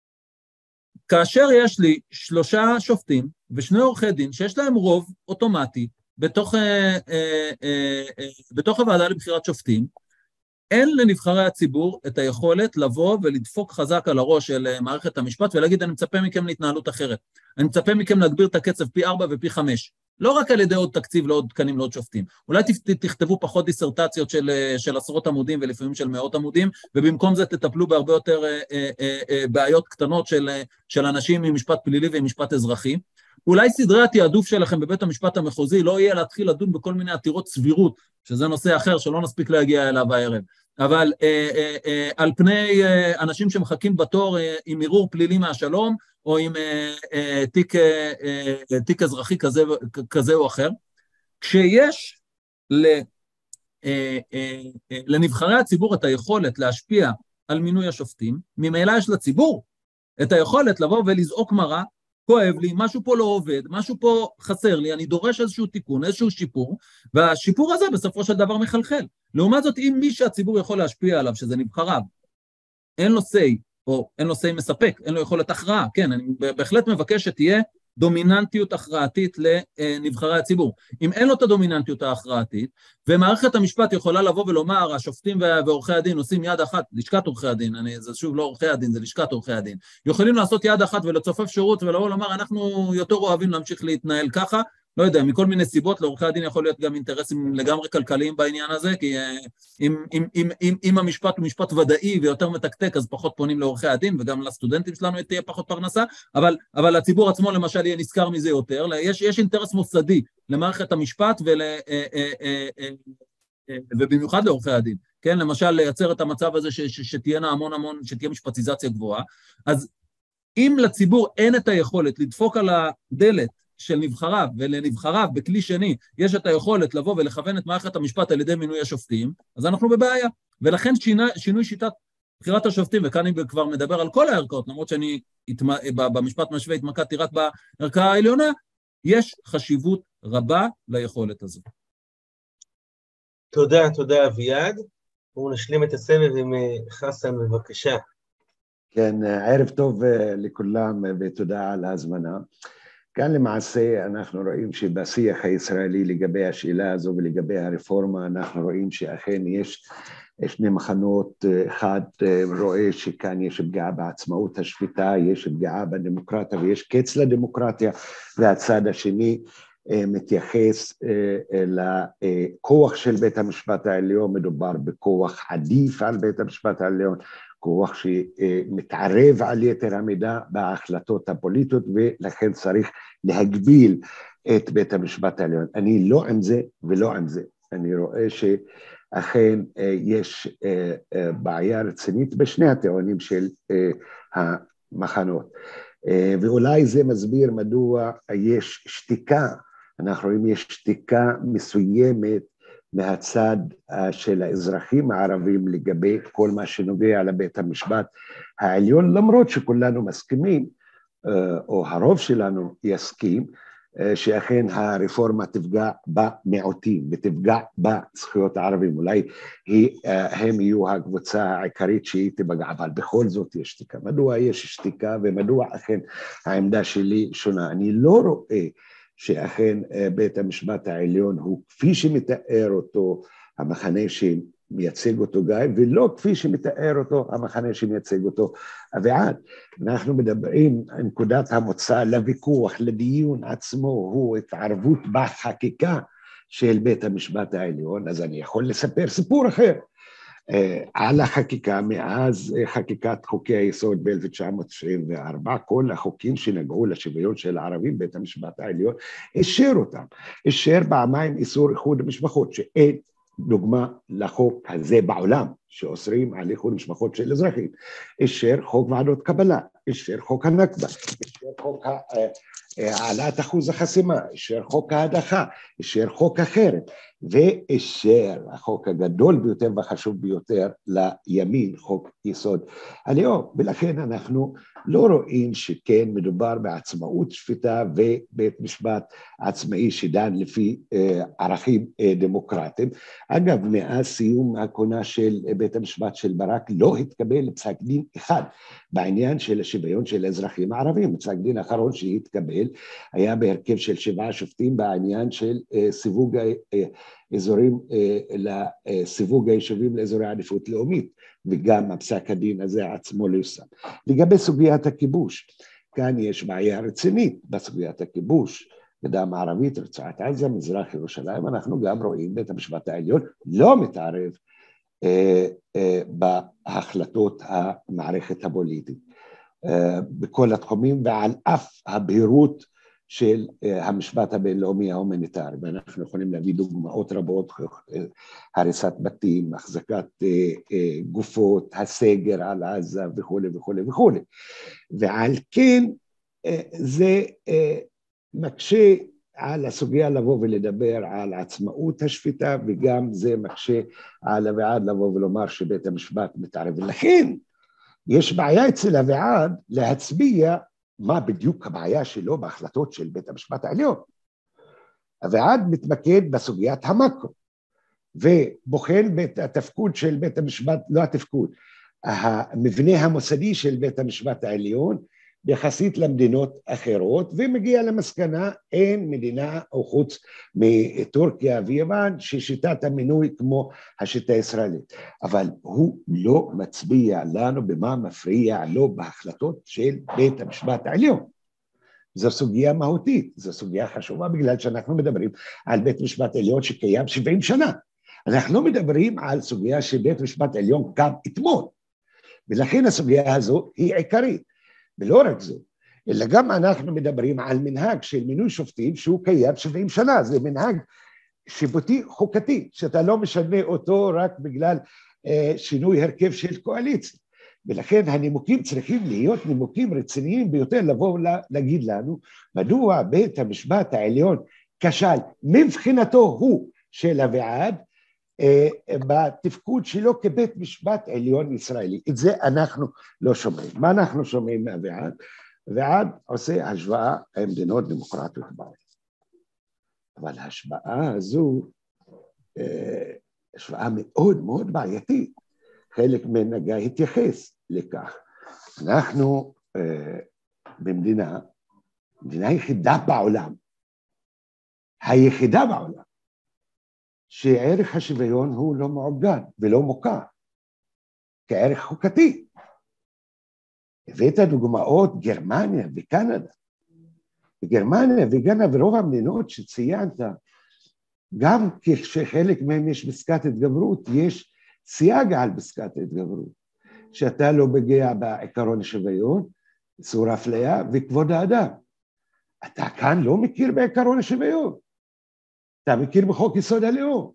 כאשר יש לי שלושה שופטים ושני עורכי דין שיש להם רוב אוטומטי בתוך, אה, אה, אה, בתוך הוועדה לבחירת שופטים, אין לנבחרי הציבור את היכולת לבוא ולדפוק חזק על הראש של מערכת המשפט ולהגיד, אני מצפה מכם להתנהלות אחרת. אני מצפה מכם להגביר את הקצב פי ארבע ופי חמש. לא רק על ידי עוד תקציב לעוד תקנים לעוד שופטים. אולי תכתבו פחות דיסרטציות של, של עשרות עמודים ולפעמים של מאות עמודים, ובמקום זה תטפלו בהרבה יותר אה, אה, אה, בעיות קטנות של, של אנשים ממשפט פלילי ומשפט אזרחי. אולי סדרי התיעדוף שלכם בבית המשפט המחוזי לא יהיה להתחיל לדון בכל מיני עתירות סבירות, שזה נושא אחר שלא נספיק להגיע אליו הערב. אבל אה, אה, אה, על פני אה, אנשים שמחכים בתור אה, עם ערעור פלילי מהשלום, או עם אה, אה, תיק, אה, אה, תיק אזרחי כזה, כזה או אחר, כשיש ל, אה, אה, אה, לנבחרי הציבור את היכולת להשפיע על מינוי השופטים, ממילא יש לציבור את היכולת לבוא ולזעוק מרה, כואב לי, משהו פה לא עובד, משהו פה חסר לי, אני דורש איזשהו תיקון, איזשהו שיפור, והשיפור הזה בסופו של דבר מחלחל. לעומת זאת, אם מי שהציבור יכול להשפיע עליו, שזה נבחריו, אין לו סי, או אין לו סי מספק, אין לו יכולת הכרעה, כן, אני בהחלט מבקש שתהיה דומיננטיות הכרעתית לנבחרי הציבור. אם אין לו את הדומיננטיות ההכרעתית, ומערכת המשפט יכולה לבוא ולומר, השופטים ועורכי הדין עושים יד אחת, לשכת עורכי הדין, אני, זה שוב לא עורכי הדין, זה לשכת עורכי הדין, יכולים לעשות יד אחת ולצופף שירות ולבוא לומר, אנחנו יותר אוהבים להמשיך להתנהל ככה, לא יודע, מכל מיני סיבות, לעורכי הדין יכול להיות גם אינטרסים לגמרי כלכליים בעניין הזה, כי אם, אם, אם, אם, אם המשפט הוא משפט ודאי ויותר מתקתק, אז פחות פונים לעורכי הדין, וגם לסטודנטים שלנו תהיה פחות פרנסה, אבל, אבל הציבור עצמו למשל יהיה נזכר מזה יותר, יש, יש אינטרס מוסדי למערכת המשפט ול, ובמיוחד לעורכי הדין, כן, למשל לייצר את המצב הזה ש, ש, שתהיינה המון המון, שתהיה משפטיזציה גבוהה, אז אם לציבור אין את היכולת לדפוק על הדלת, של נבחריו ולנבחריו בכלי שני, יש את היכולת לבוא ולכוון את מערכת המשפט על ידי מינוי השופטים, אז אנחנו בבעיה. ולכן שינה, שינוי שיטת בחירת השופטים, וכאן אני כבר מדבר על כל הערכאות, למרות שאני התמ... במשפט משווה התמקדתי רק בערכאה העליונה, יש חשיבות רבה ליכולת הזו. תודה, תודה אביעד. בואו נשלים את הסבב עם חסן, בבקשה. כן, ערב טוב לכולם ותודה על ההזמנה. כאן למעשה אנחנו רואים שבשיח הישראלי לגבי השאלה הזו ולגבי הרפורמה, אנחנו רואים שאכן יש שני מחנות, אחד רואה שכאן יש פגיעה בעצמאות השפיטה, יש פגיעה בדמוקרטיה ויש קץ לדמוקרטיה, והצד השני מתייחס לכוח של בית המשפט העליון, מדובר בכוח עדיף על בית המשפט העליון, כוח שמתערב על יתר המידה בהחלטות הפוליטיות, ולכן צריך להגביל את בית המשפט העליון. אני לא עם זה ולא עם זה. אני רואה שאכן יש בעיה רצינית בשני הטיעונים של המחנות. ואולי זה מסביר מדוע יש שתיקה, אנחנו רואים יש שתיקה מסוימת, מהצד של האזרחים הערבים לגבי כל מה שנוגע לבית המשפט העליון, למרות שכולנו מסכימים, או הרוב שלנו יסכים, שאכן הרפורמה תפגע במיעוטים ותפגע בזכויות הערבים, אולי הם יהיו הקבוצה העיקרית שהיא תפגע, אבל בכל זאת יש שתיקה. מדוע יש שתיקה ומדוע אכן העמדה שלי שונה? אני לא רואה שאכן בית המשפט העליון הוא כפי שמתאר אותו המחנה שמייצג אותו גיא, ולא כפי שמתאר אותו המחנה שמייצג אותו אביעד. אנחנו מדברים, נקודת המוצא לוויכוח, לדיון עצמו, הוא התערבות בחקיקה של בית המשפט העליון, אז אני יכול לספר סיפור אחר. על החקיקה, מאז חקיקת חוקי היסוד ב-אלף תשע מאות תשעים וארבע, כל החוקים שנגעו לשוויון של הערבים, בית המשפט העליון אישר אותם, אישר פעמיים איסור איחוד משפחות, שאין דוגמה לחוק הזה בעולם, שאוסרים על איחוד משפחות של אזרחים, אישר חוק ועדות קבלה, אישר חוק הנכבה, אישר חוק העלאת אחוז החסימה, אישר חוק ההדחה, אישר חוק החרם, ואישר החוק הגדול ביותר והחשוב ביותר לימין, חוק יסוד הלאום. ולכן אנחנו לא רואים שכן מדובר בעצמאות שפיטה ובית משפט עצמאי שדן לפי ערכים דמוקרטיים. אגב, מאז סיום הכהונה של בית המשפט של ברק לא התקבל פסק דין אחד בעניין של השוויון של האזרחים הערבים. פסק הדין האחרון שהתקבל, היה בהרכב של שבעה שופטים בעניין של סיווג האזורים, לסיווג היישובים לאזורי עדיפות לאומית, וגם הפסק הדין הזה עצמו לא יושם. לגבי סוגיית הכיבוש, כאן יש בעיה רצינית בסוגיית הכיבוש, גדה המערבית, רצועת עזה, מזרח ירושלים, אנחנו גם רואים בית המשפט העליון לא מתערב אה, אה, בהחלטות המערכת הפוליטית, אה, בכל התחומים, ועל אף הבהירות של אה, המשפט הבינלאומי ההומניטרי, ואנחנו יכולים להביא דוגמאות רבות, הריסת בתים, החזקת אה, אה, גופות, הסגר על עזה וכו' וכו' וכו'. ועל כן אה, זה אה, מקשה על הסוגיה לבוא ולדבר על עצמאות השפיטה, וגם זה מקשה על אביעד לבוא ולומר שבית המשפט מתערב. ולכן יש בעיה אצל אביעד להצביע מה בדיוק הבעיה שלו בהחלטות של בית המשפט העליון. אביעד מתמקד בסוגיית המקרו, ובוחן את התפקוד של בית המשפט, לא התפקוד, המבנה המוסדי של בית המשפט העליון, ביחסית למדינות אחרות, ומגיע למסקנה, אין מדינה או חוץ מטורקיה ויוון, ששיטת המינוי כמו השיטה הישראלית. אבל הוא לא מצביע לנו במה מפריע לו בהחלטות של בית המשפט העליון. זו סוגיה מהותית, זו סוגיה חשובה, בגלל שאנחנו מדברים על בית משפט עליון שקיים שבעים שנה. אנחנו לא מדברים על סוגיה שבית משפט עליון קם אתמול, ולכן הסוגיה הזו היא עיקרית. ולא רק זה, אלא גם אנחנו מדברים על מנהג של מינוי שופטים שהוא קיים שבעים שנה, זה מנהג שיפוטי חוקתי, שאתה לא משנה אותו רק בגלל אה, שינוי הרכב של קואליציה, ולכן הנימוקים צריכים להיות נימוקים רציניים ביותר, לבוא להגיד לנו, מדוע בית המשפט העליון כשל מבחינתו הוא של אביעד, בתפקוד שלו כבית משפט עליון ישראלי. את זה אנחנו לא שומעים. מה אנחנו שומעים מאביעד? אביעד עושה השוואה עם מדינות דמוקרטיות בעולם. אבל ההשוואה הזו, השוואה מאוד מאוד בעייתית. חלק מנהגה התייחס לכך. אנחנו במדינה, מדינה היחידה בעולם, היחידה בעולם, שערך השוויון הוא לא מעוגן ולא מוכר, כערך חוקתי. הבאת דוגמאות גרמניה וקנדה. בגרמניה וקנדה ורוב המדינות שציינת, גם כשחלק מהם יש פסקת התגברות, יש סייג על פסקת התגברות, שאתה לא פוגע בעקרון השוויון, איסור אפליה וכבוד האדם. אתה כאן לא מכיר בעקרון השוויון. אתה מכיר בחוק יסוד הלאום.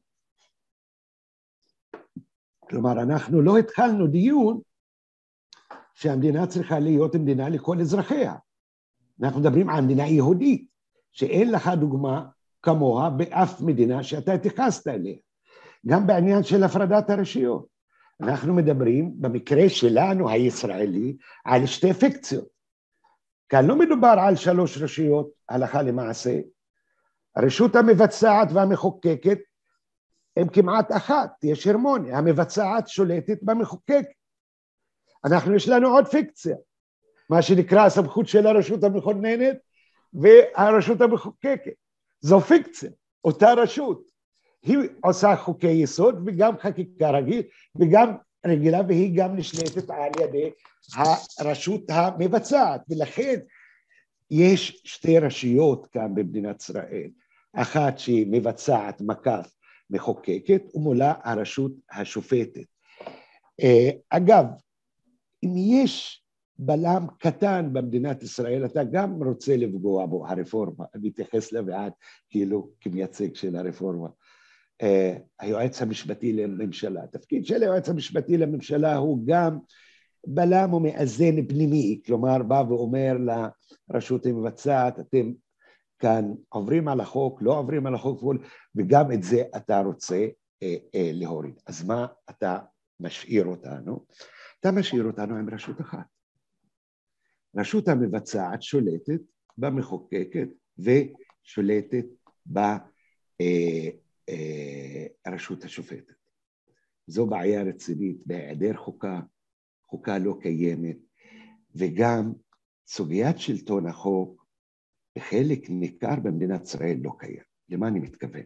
כלומר, אנחנו לא התחלנו דיון שהמדינה צריכה להיות מדינה לכל אזרחיה. אנחנו מדברים על מדינה יהודית, שאין לך דוגמה כמוה באף מדינה שאתה התייחסת אליה. גם בעניין של הפרדת הרשויות. אנחנו מדברים, במקרה שלנו הישראלי, על שתי פיקציות. כאן לא מדובר על שלוש רשויות הלכה למעשה, הרשות המבצעת והמחוקקת הם כמעט אחת, יש הרמוניה, המבצעת שולטת במחוקקת. אנחנו יש לנו עוד פיקציה, מה שנקרא הסמכות של הרשות המכוננת והרשות המחוקקת. זו פיקציה, אותה רשות. היא עושה חוקי יסוד וגם חקיקה רגיל וגם רגילה, והיא גם נשלטת על ידי הרשות המבצעת. ולכן יש שתי רשויות כאן במדינת ישראל. אחת שהיא מבצעת מקף מחוקקת, ומולה הרשות השופטת. אגב, אם יש בלם קטן במדינת ישראל, אתה גם רוצה לפגוע בו, הרפורמה, אני אתייחס לאביעד כאילו כמייצג של הרפורמה. היועץ המשפטי לממשלה, התפקיד של היועץ המשפטי לממשלה הוא גם בלם ומאזן פנימי, כלומר בא ואומר לרשות המבצעת, אתם כאן עוברים על החוק, לא עוברים על החוק, וגם את זה אתה רוצה אה, אה, להוריד. אז מה אתה משאיר אותנו? אתה משאיר אותנו עם רשות אחת. רשות המבצעת שולטת במחוקקת ושולטת ברשות אה, אה, השופטת. זו בעיה רצינית, בהיעדר חוקה, חוקה לא קיימת, וגם סוגיית שלטון החוק בחלק ניכר במדינת ישראל לא קיים. למה אני מתכוון?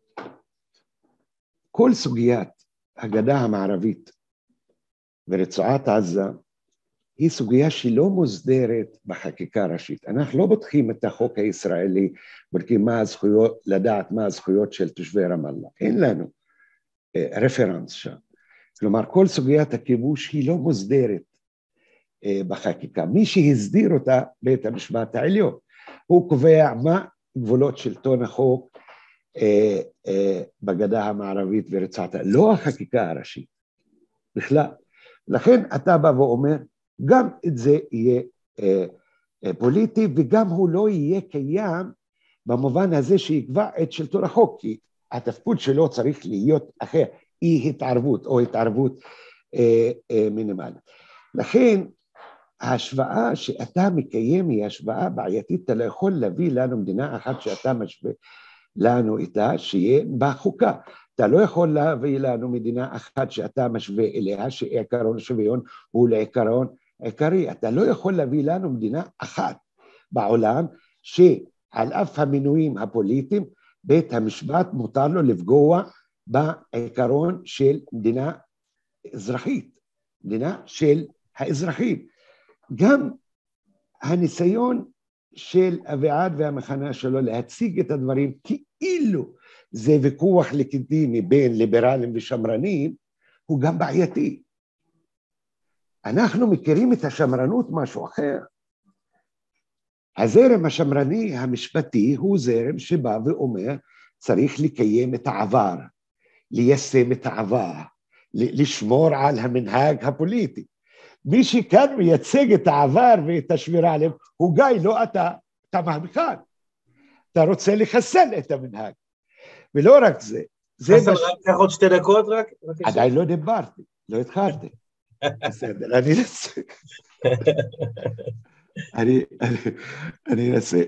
כל סוגיית הגדה המערבית ורצועת עזה היא סוגיה שלא מוסדרת בחקיקה הראשית. אנחנו לא בודקים את החוק הישראלי, בודקים מה הזכויות, לדעת מה הזכויות של תושבי רמאללה. אין לנו אה, רפרנס שם. כלומר, כל סוגיית הכיבוש היא לא מוסדרת אה, בחקיקה. מי שהסדיר אותה, בית המשפט העליון, הוא קובע מה גבולות שלטון החוק אה, אה, בגדה המערבית ורצועת עזה, לא החקיקה הראשית, בכלל. לכן אתה בא ואומר, גם את זה יהיה אה, אה, פוליטי, וגם הוא לא יהיה קיים במובן הזה שיקבע את שלטון החוק, כי התפקוד שלו צריך להיות אחר, אי התערבות או התערבות אה, אה, מינימלית. לכן ההשוואה שאתה מקיים היא השוואה בעייתית, אתה לא יכול להביא לנו מדינה אחת שאתה משווה לנו איתה, שיהיה בחוקה. אתה לא יכול להביא לנו מדינה אחת שאתה משווה אליה, שעקרון השוויון הוא לעקרון עיקרי. אתה לא יכול להביא לנו מדינה אחת בעולם, שעל אף המינויים הפוליטיים, בית המשפט מותר לו לפגוע בעקרון של מדינה אזרחית, מדינה של האזרחים. גם הניסיון של אביעד והמחנה שלו להציג את הדברים כאילו זה ויכוח לגיטימי בין ליברלים ושמרנים, הוא גם בעייתי. אנחנו מכירים את השמרנות משהו אחר. הזרם השמרני המשפטי הוא זרם שבא ואומר צריך לקיים את העבר, ליישם את העבר, לשמור על המנהג הפוליטי. מי שכאן מייצג את העבר ואת השמירה עליהם הוא גיא, לא אתה, אתה מהמכן. אתה רוצה לחסל את המנהג. ולא רק זה. חסל, רק קח עוד שתי דקות רק? עדיין לא דיברתי, לא התחלתי. בסדר, אני אנסה. אני, אני, אני אנסה.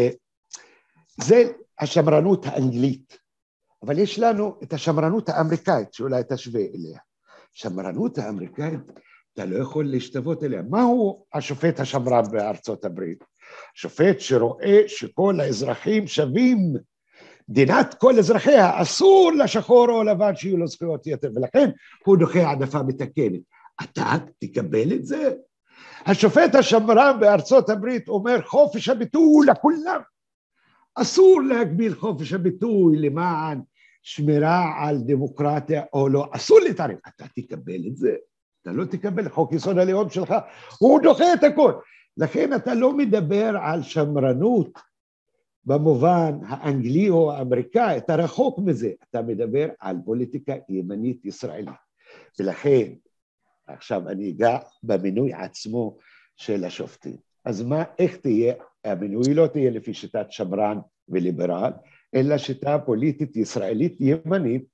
וזה השמרנות האנגלית. אבל יש לנו את השמרנות האמריקאית, שאולי תשווה אליה. שמרנות האמריקאית, אתה לא יכול להשתוות אליה. מהו השופט השמרן בארצות הברית? שופט שרואה שכל האזרחים שווים, מדינת כל אזרחיה, אסור לשחור או לבן שיהיו לו זכויות יתר, ולכן הוא דוחה העדפה מתקנת. אתה תקבל את זה? השופט השמרן בארצות הברית אומר חופש הביטוי לכולם. אסור להגביל חופש הביטוי למען שמירה על דמוקרטיה או לא, אסור להתערב. אתה תקבל את זה? אתה לא תקבל, חוק יסוד הלאום שלך, הוא דוחה את הכל. לכן אתה לא מדבר על שמרנות במובן האנגלי או האמריקאי, אתה רחוק מזה, אתה מדבר על פוליטיקה ימנית ישראלית. ולכן, עכשיו אני אגע במינוי עצמו של השופטים. אז מה, איך תהיה, המינוי לא תהיה לפי שיטת שמרן וליברל, אלא שיטה פוליטית ישראלית ימנית,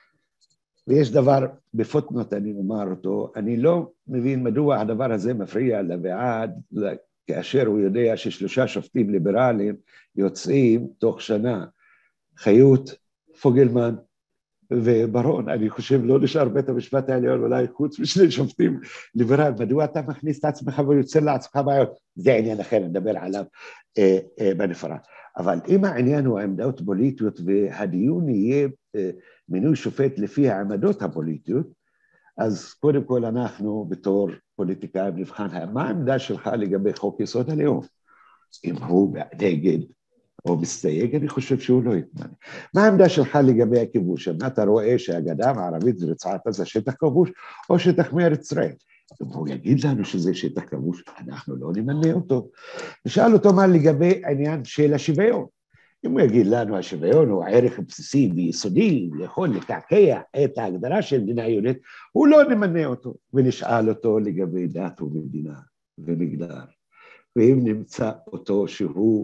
ויש דבר בפוטנוט, אני אומר אותו, אני לא מבין מדוע הדבר הזה מפריע לוועד, כאשר הוא יודע ששלושה שופטים ליברליים יוצאים תוך שנה, חיות, פוגלמן וברון. אני חושב לא נשאר בית המשפט העליון אולי חוץ משני שופטים ליברליים. מדוע אתה מכניס את עצמך ויוצר לעצמך בעיות? זה עניין אחר, נדבר עליו אה, אה, בנפרד. אבל אם העניין הוא העמדות פוליטיות והדיון יהיה אה, מינוי שופט לפי העמדות הפוליטיות, אז קודם כל אנחנו בתור פוליטיקאים נבחן, מה העמדה שלך לגבי חוק יסוד הלאום? אם הוא נגד או מסתייג, אני חושב שהוא לא יתמנה. מה העמדה שלך לגבי הכיבוש? אם אתה רואה שהגדה המערבית ורצועת עזה שטח כבוש או שטח מארץ ישראל? אם הוא יגיד לנו שזה שטח כבוש, אנחנו לא נמנה אותו. נשאל אותו מה לגבי העניין של השוויון. אם הוא יגיד לנו השוויון הוא ערך בסיסי ויסודי, יכול לקעקע את ההגדרה של מדינה יהודית, הוא לא נמנה אותו, ונשאל אותו לגבי דת ומדינה ומגדר. ואם נמצא אותו שהוא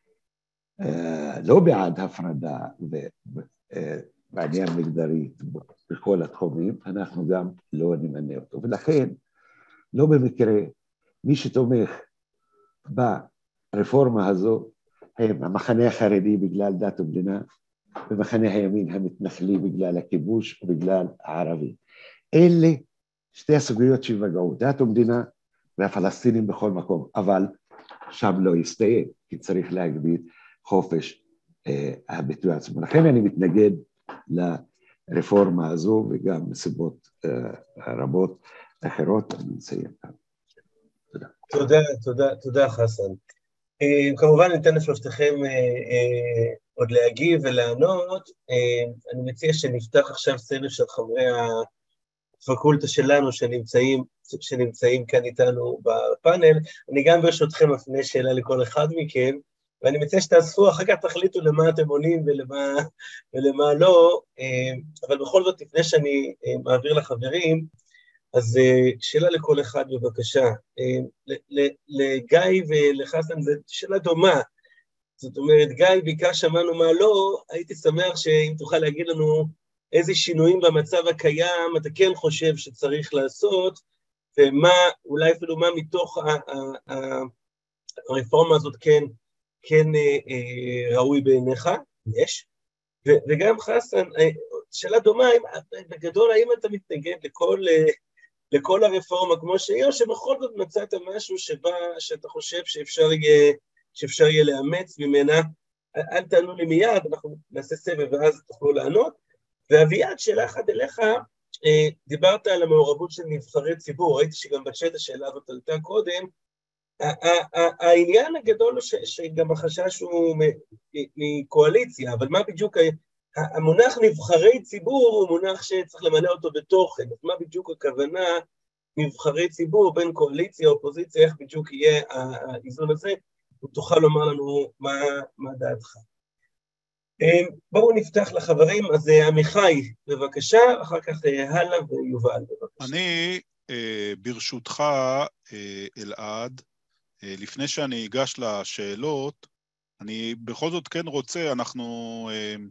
אה, לא בעד הפרדה בעניין מגדרית בכל התחומים, אנחנו גם לא נמנה אותו. ולכן, לא במקרה, מי שתומך ברפורמה הזו, הם המחנה החרדי בגלל דת ומדינה, ומחנה הימין המתנחלי בגלל הכיבוש ובגלל הערבי. אלה שתי הסוגיות שיפגעו, דת ומדינה והפלסטינים בכל מקום. אבל שם לא יסתיים, כי צריך להגביל חופש אה, הביטוי עצמו. לכן אני מתנגד לרפורמה הזו, וגם מסיבות אה, רבות אחרות, אני מציין כאן. תודה. תודה, תודה, תודה חסן. כמובן ניתן לשלושתכם עוד להגיב ולענות. אני מציע שנפתח עכשיו סבב של חברי הפקולטה שלנו שנמצאים, שנמצאים כאן איתנו בפאנל. אני גם ברשותכם מפנה שאלה לכל אחד מכם, ואני מציע שתאספו, אחר כך תחליטו למה אתם עונים ולמה, ולמה לא, אבל בכל זאת לפני שאני מעביר לחברים, אז שאלה לכל אחד בבקשה, לגיא ולחסן זו שאלה דומה, זאת אומרת, גיא, בעיקר שמענו מה לא, הייתי שמח שאם תוכל להגיד לנו איזה שינויים במצב הקיים אתה כן חושב שצריך לעשות, ומה, אולי אפילו מה מתוך הרפורמה הזאת כן, כן ראוי בעיניך, יש, וגם חסן, שאלה דומה, בגדול, האם אתה מתנגד לכל... לכל הרפורמה כמו שהיא, או שבכל זאת מצאת משהו שבא, שאתה חושב שאפשר יהיה, שאפשר יהיה לאמץ ממנה, אל תענו לי מיד, אנחנו נעשה סבב ואז תוכלו לענות, ואביעד, שאלה אחת אליך, דיברת על המעורבות של נבחרי ציבור, ראיתי שגם בצ'אט השאלה הזאת עלתה קודם, העניין הגדול הוא שגם החשש הוא מקואליציה, אבל מה בדיוק... המונח נבחרי ציבור הוא מונח שצריך למלא אותו בתוכן, אז מה בדיוק הכוונה נבחרי ציבור בין קואליציה, אופוזיציה, איך בדיוק יהיה האיזון הזה, ותוכל לומר לנו מה, מה דעתך. בואו נפתח לחברים, אז עמיחי, בבקשה, אחר כך הלאה ויובל, בבקשה. אני, ברשותך, אלעד, לפני שאני אגש לשאלות, אני בכל זאת כן רוצה, אנחנו...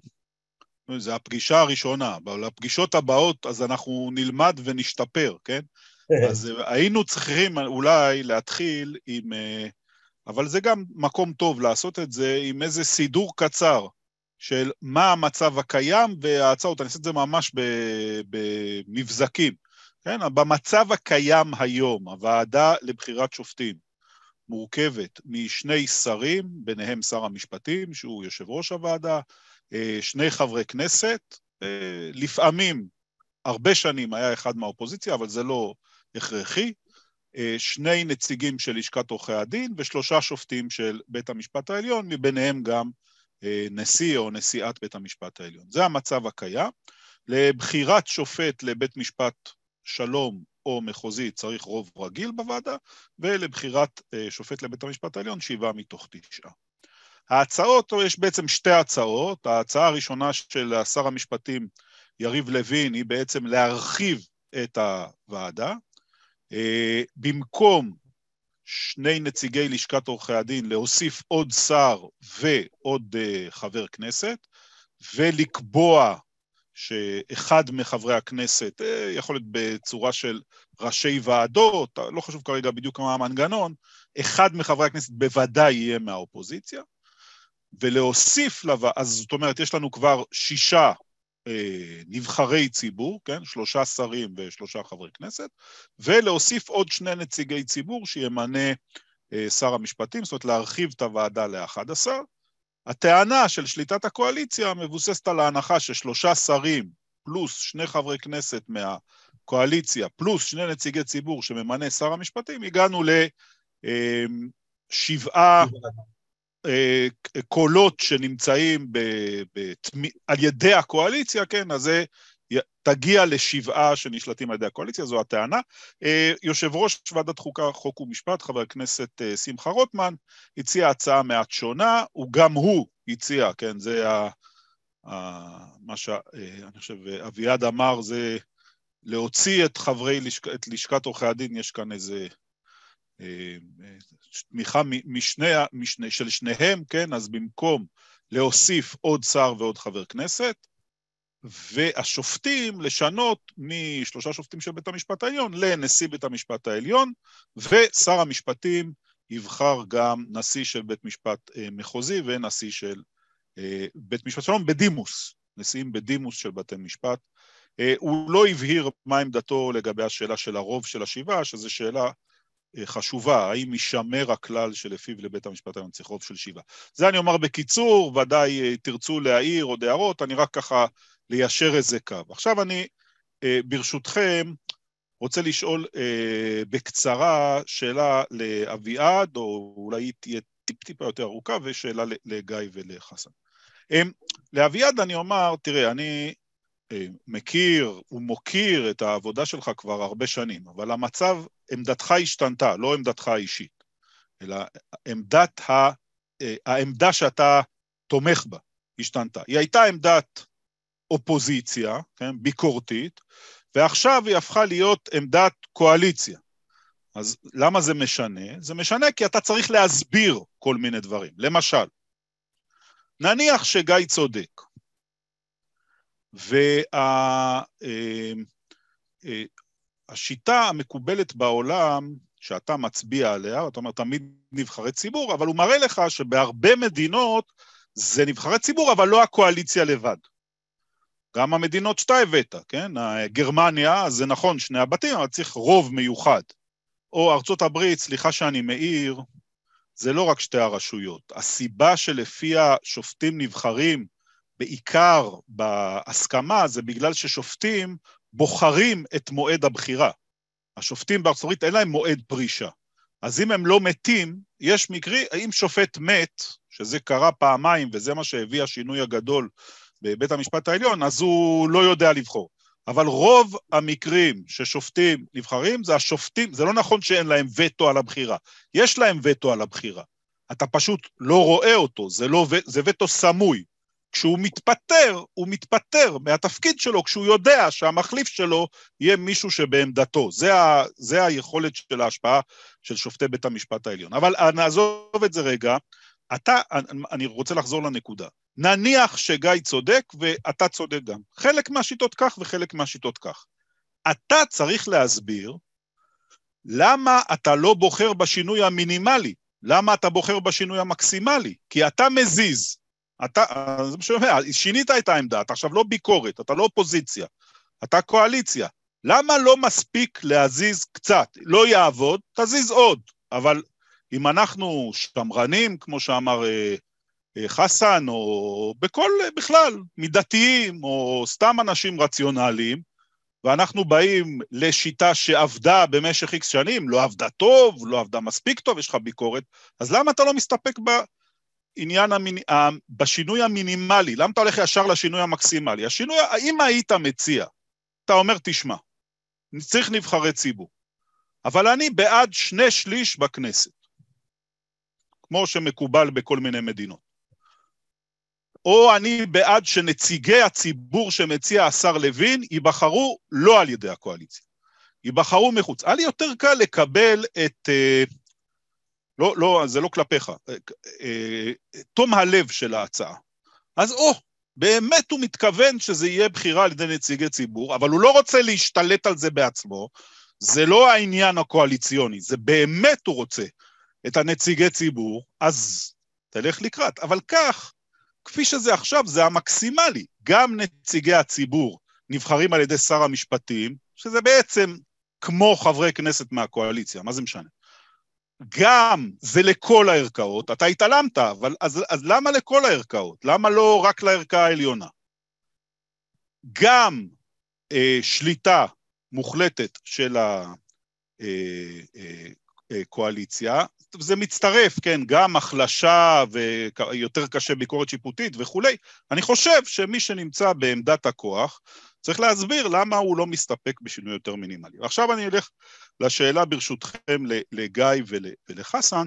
זה הפגישה הראשונה, אבל הפגישות הבאות, אז אנחנו נלמד ונשתפר, כן? אז היינו צריכים אולי להתחיל עם, אבל זה גם מקום טוב לעשות את זה, עם איזה סידור קצר של מה המצב הקיים וההצעות, אני אעשה את זה ממש במבזקים, כן? במצב הקיים היום, הוועדה לבחירת שופטים מורכבת משני שרים, ביניהם שר המשפטים, שהוא יושב ראש הוועדה, שני חברי כנסת, לפעמים, הרבה שנים היה אחד מהאופוזיציה, אבל זה לא הכרחי, שני נציגים של לשכת עורכי הדין, ושלושה שופטים של בית המשפט העליון, מביניהם גם נשיא או נשיאת בית המשפט העליון. זה המצב הקיים. לבחירת שופט לבית משפט שלום או מחוזי צריך רוב רגיל בוועדה, ולבחירת שופט לבית המשפט העליון שבעה מתוך תשעה. ההצעות, יש בעצם שתי הצעות, ההצעה הראשונה של שר המשפטים יריב לוין היא בעצם להרחיב את הוועדה, במקום שני נציגי לשכת עורכי הדין להוסיף עוד שר ועוד חבר כנסת, ולקבוע שאחד מחברי הכנסת, יכול להיות בצורה של ראשי ועדות, לא חשוב כרגע בדיוק מה המנגנון, אחד מחברי הכנסת בוודאי יהיה מהאופוזיציה, ולהוסיף לוועדה, אז זאת אומרת, יש לנו כבר שישה אה, נבחרי ציבור, כן? שלושה שרים ושלושה חברי כנסת, ולהוסיף עוד שני נציגי ציבור שימנה אה, שר המשפטים, זאת אומרת, להרחיב את הוועדה ל-אחד עשר. הטענה של שליטת הקואליציה מבוססת על ההנחה ששלושה שרים פלוס שני חברי כנסת מהקואליציה, פלוס שני נציגי ציבור שממנה שר המשפטים, הגענו לשבעה קולות שנמצאים ב, ב, על ידי הקואליציה, כן, אז זה תגיע לשבעה שנשלטים על ידי הקואליציה, זו הטענה. יושב ראש ועדת חוקה, חוק ומשפט, חבר הכנסת שמחה רוטמן, הציע הצעה מעט שונה, וגם הוא הציע, כן, זה ה, ה, מה שאני חושב, אביעד אמר, זה להוציא את חברי, את לשכת עורכי הדין, יש כאן איזה תמיכה משני, משני, של שניהם, כן, אז במקום להוסיף עוד שר ועוד חבר כנסת, והשופטים לשנות משלושה שופטים של בית המשפט העליון לנשיא בית המשפט העליון, ושר המשפטים יבחר גם נשיא של בית משפט מחוזי ונשיא של בית משפט שלום בדימוס, נשיאים בדימוס של בתי משפט. הוא לא הבהיר מה עמדתו לגבי השאלה של הרוב של השבעה, שזו שאלה חשובה, האם יישמר הכלל שלפיו לבית המשפט העליון צריך רוב של שבעה. זה אני אומר בקיצור, ודאי תרצו להעיר עוד הערות, אני רק ככה ליישר איזה קו. עכשיו אני, ברשותכם, רוצה לשאול בקצרה שאלה לאביעד, או אולי תהיה טיפ-טיפה יותר ארוכה, ושאלה לגיא ולחסן. לאביעד אני אומר, תראה, אני מכיר ומוקיר את העבודה שלך כבר הרבה שנים, אבל המצב, עמדתך השתנתה, לא עמדתך האישית, אלא עמדת ה, העמדה שאתה תומך בה השתנתה. היא הייתה עמדת אופוזיציה, כן, ביקורתית, ועכשיו היא הפכה להיות עמדת קואליציה. אז למה זה משנה? זה משנה כי אתה צריך להסביר כל מיני דברים. למשל, נניח שגיא צודק, והשיטה המקובלת בעולם שאתה מצביע עליה, אתה אומר תמיד נבחרי ציבור, אבל הוא מראה לך שבהרבה מדינות זה נבחרי ציבור, אבל לא הקואליציה לבד. גם המדינות שאתה הבאת, כן? גרמניה, זה נכון, שני הבתים, אבל צריך רוב מיוחד. או ארצות הברית, סליחה שאני מעיר, זה לא רק שתי הרשויות. הסיבה שלפיה שופטים נבחרים, בעיקר בהסכמה, זה בגלל ששופטים בוחרים את מועד הבחירה. השופטים בארצות הברית אין להם מועד פרישה. אז אם הם לא מתים, יש מקרי, אם שופט מת, שזה קרה פעמיים, וזה מה שהביא השינוי הגדול בבית המשפט העליון, אז הוא לא יודע לבחור. אבל רוב המקרים ששופטים נבחרים, זה השופטים, זה לא נכון שאין להם וטו על הבחירה. יש להם וטו על הבחירה. אתה פשוט לא רואה אותו, זה, לא, זה וטו סמוי. כשהוא מתפטר, הוא מתפטר מהתפקיד שלו, כשהוא יודע שהמחליף שלו יהיה מישהו שבעמדתו. זה, ה, זה היכולת של ההשפעה של שופטי בית המשפט העליון. אבל נעזוב את זה רגע, אתה, אני רוצה לחזור לנקודה. נניח שגיא צודק ואתה צודק גם. חלק מהשיטות כך וחלק מהשיטות כך. אתה צריך להסביר למה אתה לא בוחר בשינוי המינימלי, למה אתה בוחר בשינוי המקסימלי, כי אתה מזיז. אתה, זה משמע, שינית את העמדה, אתה עכשיו לא ביקורת, אתה לא אופוזיציה, אתה קואליציה. למה לא מספיק להזיז קצת? לא יעבוד, תזיז עוד. אבל אם אנחנו שמרנים, כמו שאמר אה, אה, חסן, או בכל, בכלל, מידתיים, או סתם אנשים רציונליים, ואנחנו באים לשיטה שעבדה במשך איקס שנים, לא עבדה טוב, לא עבדה מספיק טוב, יש לך ביקורת, אז למה אתה לא מסתפק ב... עניין המיני, בשינוי המינימלי, למה אתה הולך ישר לשינוי המקסימלי? השינוי, אם היית מציע, אתה אומר, תשמע, צריך נבחרי ציבור, אבל אני בעד שני שליש בכנסת, כמו שמקובל בכל מיני מדינות. או אני בעד שנציגי הציבור שמציע השר לוין, ייבחרו לא על ידי הקואליציה, ייבחרו מחוץ. היה לי יותר קל לקבל את... לא, לא, זה לא כלפיך, תום הלב של ההצעה. אז או, באמת הוא מתכוון שזה יהיה בחירה על ידי נציגי ציבור, אבל הוא לא רוצה להשתלט על זה בעצמו, זה לא העניין הקואליציוני, זה באמת הוא רוצה את הנציגי ציבור, אז תלך לקראת. אבל כך, כפי שזה עכשיו, זה המקסימלי. גם נציגי הציבור נבחרים על ידי שר המשפטים, שזה בעצם כמו חברי כנסת מהקואליציה, מה זה משנה? גם זה לכל הערכאות, אתה התעלמת, אבל אז, אז למה לכל הערכאות? למה לא רק לערכאה העליונה? גם אה, שליטה מוחלטת של הקואליציה, אה, אה, זה מצטרף, כן, גם החלשה ויותר קשה ביקורת שיפוטית וכולי. אני חושב שמי שנמצא בעמדת הכוח, צריך להסביר למה הוא לא מסתפק בשינוי יותר מינימלי. ועכשיו אני אלך לשאלה ברשותכם לגיא ולחסן.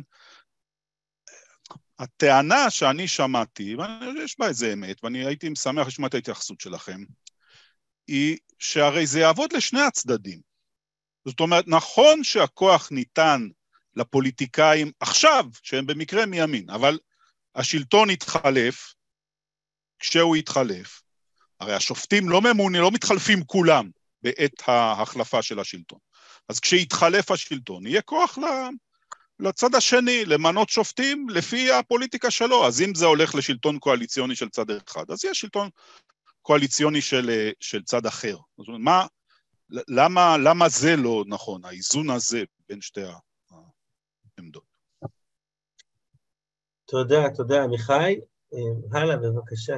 הטענה שאני שמעתי, ויש בה איזה אמת, ואני הייתי משמח לשמוע את ההתייחסות שלכם, היא שהרי זה יעבוד לשני הצדדים. זאת אומרת, נכון שהכוח ניתן לפוליטיקאים עכשיו, שהם במקרה מימין, אבל השלטון יתחלף, כשהוא יתחלף, הרי השופטים לא ממונים, לא מתחלפים כולם בעת ההחלפה של השלטון. אז כשיתחלף השלטון, יהיה כוח לצד השני, למנות שופטים לפי הפוליטיקה שלו. אז אם זה הולך לשלטון קואליציוני של צד אחד, אז יהיה שלטון קואליציוני של, של צד אחר. זאת אומרת, מה, למה, למה זה לא נכון, האיזון הזה בין שתי תודה, תודה, עמיחי. הלאה, בבקשה.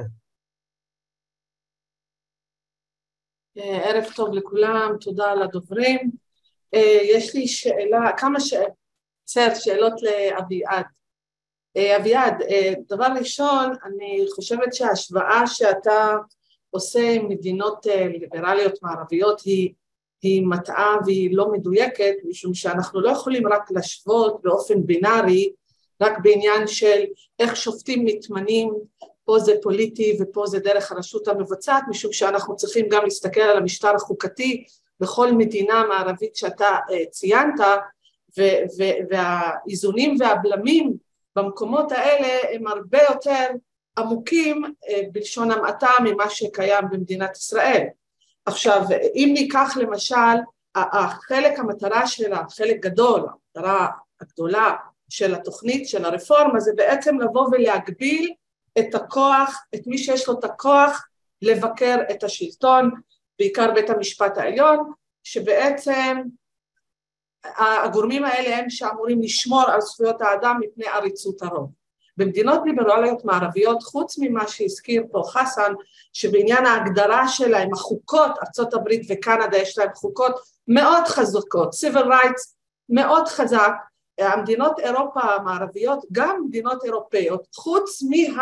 ערב טוב לכולם, תודה לדוברים. יש לי שאלה, כמה שאלות לאביעד. אביעד, דבר ראשון, אני חושבת שההשוואה שאתה עושה עם מדינות ליברליות מערביות היא, היא מטעה והיא לא מדויקת, משום שאנחנו לא יכולים רק להשוות באופן בינארי, רק בעניין של איך שופטים מתמנים, פה זה פוליטי ופה זה דרך הרשות המבצעת, משום שאנחנו צריכים גם להסתכל על המשטר החוקתי בכל מדינה מערבית שאתה ציינת, ו- ו- והאיזונים והבלמים במקומות האלה הם הרבה יותר עמוקים בלשון המעטה ממה שקיים במדינת ישראל. עכשיו, אם ניקח למשל, החלק המטרה שלה, חלק גדול, המטרה הגדולה של התוכנית, של הרפורמה, זה בעצם לבוא ולהגביל את הכוח, את מי שיש לו את הכוח לבקר את השלטון, בעיקר בית המשפט העליון, שבעצם הגורמים האלה הם שאמורים לשמור על זכויות האדם מפני עריצות הרוב. במדינות ליברליות מערביות, חוץ ממה שהזכיר פה חסן, שבעניין ההגדרה שלהם, החוקות, ארצות הברית וקנדה יש להם חוקות מאוד חזקות, civil rights מאוד חזק, המדינות אירופה המערביות, גם מדינות אירופאיות, חוץ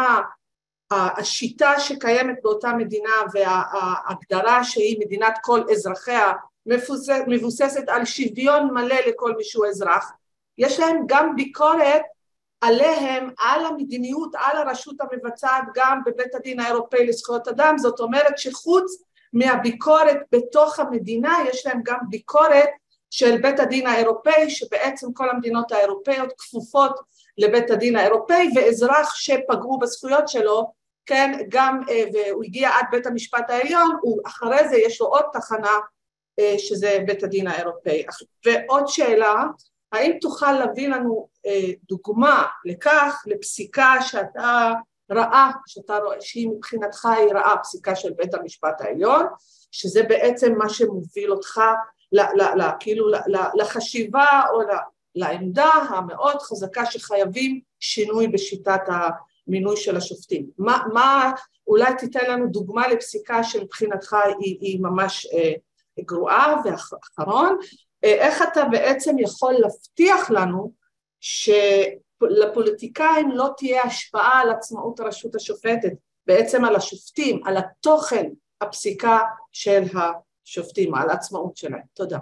מהשיטה שקיימת באותה מדינה וההגדרה שהיא מדינת כל אזרחיה, מבוססת על שוויון מלא לכל מי שהוא אזרח, יש להם גם ביקורת עליהם, על המדיניות, על הרשות המבצעת, גם בבית הדין האירופאי לזכויות אדם. זאת אומרת שחוץ מהביקורת בתוך המדינה, יש להם גם ביקורת של בית הדין האירופאי, שבעצם כל המדינות האירופאיות כפופות לבית הדין האירופאי, ואזרח שפגעו בזכויות שלו, כן, גם, והוא הגיע עד בית המשפט העליון, ואחרי זה יש לו עוד תחנה, שזה בית הדין האירופאי. ועוד שאלה, האם תוכל להביא לנו דוגמה לכך, לפסיקה שאתה ראה, שאתה רואה, שהיא מבחינתך היא ראה פסיקה של בית המשפט העליון, שזה בעצם מה שמוביל אותך ל, ל, ל, כאילו לחשיבה או לעמדה המאוד חזקה שחייבים שינוי בשיטת המינוי של השופטים. מה, מה, אולי תיתן לנו דוגמה לפסיקה שמבחינתך היא, היא ממש אה, גרועה, ואחרון, איך אתה בעצם יכול להבטיח לנו שלפוליטיקאים לא תהיה השפעה על עצמאות הרשות השופטת, בעצם על השופטים, על התוכן הפסיקה של השופטים, על העצמאות שלהם. תודה.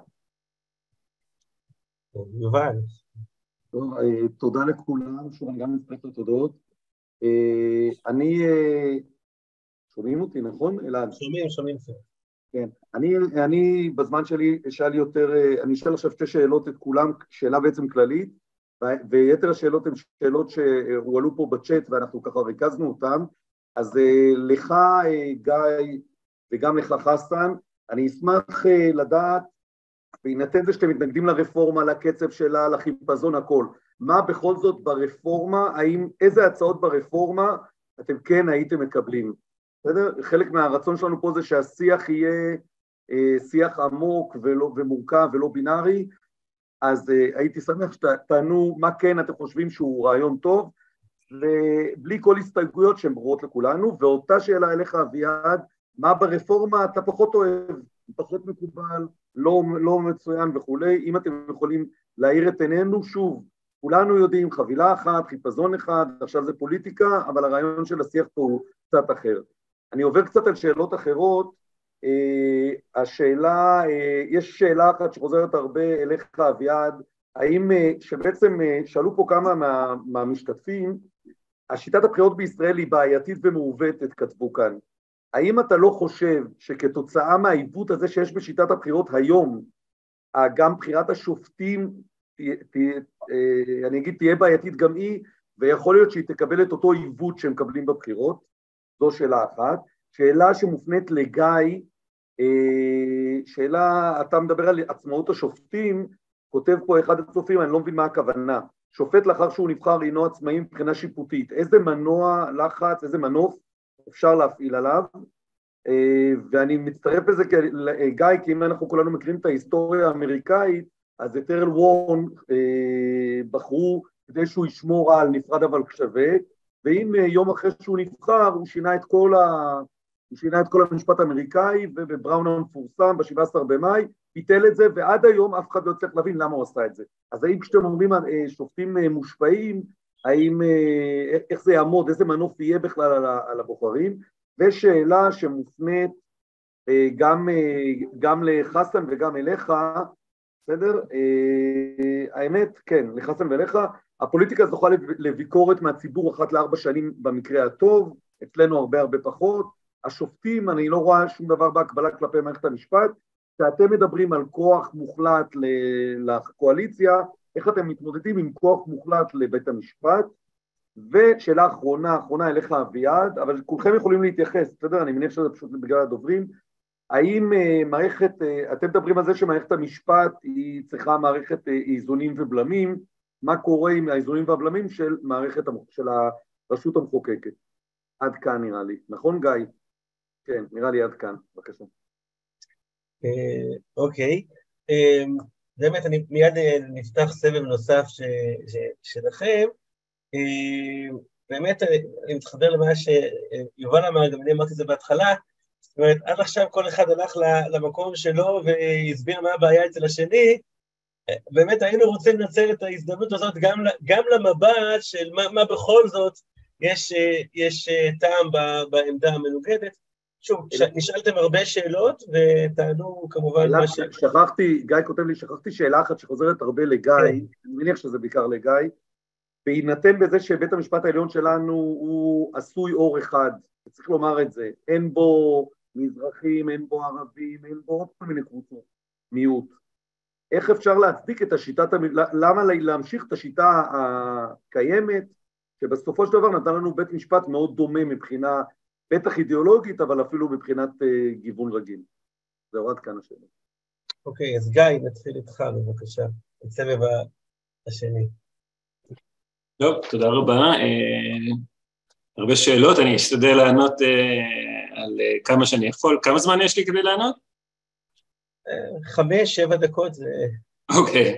יובל. טוב, תודה לכולם, שוב אני גם מצטרף לתודות. אני, שומעים אותי, נכון? אלעד? שומעים, שומעים. כן, אני, אני בזמן שלי אשאל יותר, אני אשאל עכשיו שתי שאלות את כולם, שאלה בעצם כללית, ויתר השאלות הן שאלות שהועלו פה בצ'אט ואנחנו ככה ריכזנו אותן, אז לך גיא וגם לך חסן, אני אשמח לדעת, בהינתן זה שאתם מתנגדים לרפורמה, לקצב שלה, לחיפזון, הכל, מה בכל זאת ברפורמה, האם, איזה הצעות ברפורמה אתם כן הייתם מקבלים? בסדר? חלק מהרצון שלנו פה זה שהשיח יהיה אה, שיח עמוק ולא, ומורכב ולא בינארי, אז אה, הייתי שמח שתענו מה כן אתם חושבים שהוא רעיון טוב, ובלי כל הסתייגויות שהן ברורות לכולנו, ואותה שאלה אליך אביעד, מה ברפורמה אתה פחות אוהב, פחות מקובל, לא, לא מצוין וכולי, אם אתם יכולים להאיר את עינינו, שוב, כולנו יודעים חבילה אחת, חיפזון אחד, עכשיו זה פוליטיקה, אבל הרעיון של השיח פה הוא קצת אחר. אני עובר קצת על שאלות אחרות, uh, השאלה, uh, יש שאלה אחת שחוזרת הרבה אליך אביעד, האם, uh, שבעצם uh, שאלו פה כמה מה, מהמשתתפים, השיטת הבחירות בישראל היא בעייתית ומעוותת, כתבו כאן. האם אתה לא חושב שכתוצאה מהעיוות הזה שיש בשיטת הבחירות היום, גם בחירת השופטים, תה, תה, uh, אני אגיד, תהיה בעייתית גם היא, ויכול להיות שהיא תקבל את אותו עיוות שהם מקבלים בבחירות, זו שאלה אחת. שאלה שמופנית לגיא, שאלה, אתה מדבר על עצמאות השופטים, כותב פה אחד הצופים, אני לא מבין מה הכוונה, שופט לאחר שהוא נבחר אינו עצמאי מבחינה שיפוטית, איזה מנוע לחץ, איזה מנוף אפשר להפעיל עליו, ואני מצטרף לזה גיא, כי אם אנחנו כולנו מכירים את ההיסטוריה האמריקאית, אז את ארל וורן בחרו כדי שהוא ישמור על נפרד אבל שווה, ואם יום אחרי שהוא נבחר, הוא שינה את כל, ה... הוא שינה את כל המשפט האמריקאי, ובבראון המפורסם, ב-שבעה עשר במאי, ביטל את זה, ועד היום אף אחד לא צריך להבין למה הוא עשה את זה. אז האם כשאתם אומרים שופטים מושפעים, האם, איך זה יעמוד, איזה מנוף יהיה בכלל על הבוחרים, ושאלה שמופנית גם, גם לחסן וגם אליך, בסדר? האמת, כן, לחסן ואליך, הפוליטיקה זוכה לביקורת מהציבור אחת לארבע שנים במקרה הטוב, אצלנו הרבה הרבה פחות, השופטים, אני לא רואה שום דבר בהקבלה כלפי מערכת המשפט, שאתם מדברים על כוח מוחלט לקואליציה, איך אתם מתמודדים עם כוח מוחלט לבית המשפט, ושאלה אחרונה, אחרונה אליך אביעד, אבל כולכם יכולים להתייחס, בסדר? אני מניח שזה פשוט בגלל הדוברים, האם מערכת, אתם מדברים על זה שמערכת המשפט היא צריכה מערכת איזונים ובלמים, מה קורה עם האיזונים והבלמים של מערכת, של הרשות המחוקקת? עד כאן נראה לי, נכון גיא? כן, נראה לי עד כאן, בבקשה. אוקיי, באמת אני מיד נפתח סבב נוסף שלכם, באמת אני מתחבר למה שיובל אמר, גם אני אמרתי את זה בהתחלה, זאת אומרת, עד עכשיו כל אחד הלך למקום שלו והסביר מה הבעיה אצל השני, באמת היינו רוצים לנצל את ההזדמנות הזאת גם, גם למבט של מה, מה בכל זאת יש, יש טעם בעמדה המנוגדת. שוב, נשאלתם הרבה שאלות ותענו כמובן מה ש... שכחתי, גיא כותב לי, שכחתי שאלה אחת שחוזרת הרבה לגיא, אני מניח שזה בעיקר לגיא, בהינתן בזה שבית המשפט העליון שלנו הוא עשוי אור אחד, צריך לומר את זה, אין בו מזרחים, אין בו ערבים, אין בו עוד כל מיני קבוצות, מיעוט. איך אפשר להצדיק את השיטת, למה להמשיך את השיטה הקיימת, שבסופו של דבר נתן לנו בית משפט מאוד דומה מבחינה, בטח אידיאולוגית, אבל אפילו מבחינת גיוון רגיל. זהו עד כאן השאלה. אוקיי, אז גיא, נתחיל איתך, בבקשה, את סבב השני. טוב, תודה רבה. הרבה שאלות, אני אשתדל לענות על כמה שאני יכול. כמה זמן יש לי כדי לענות? חמש, שבע דקות זה... אוקיי.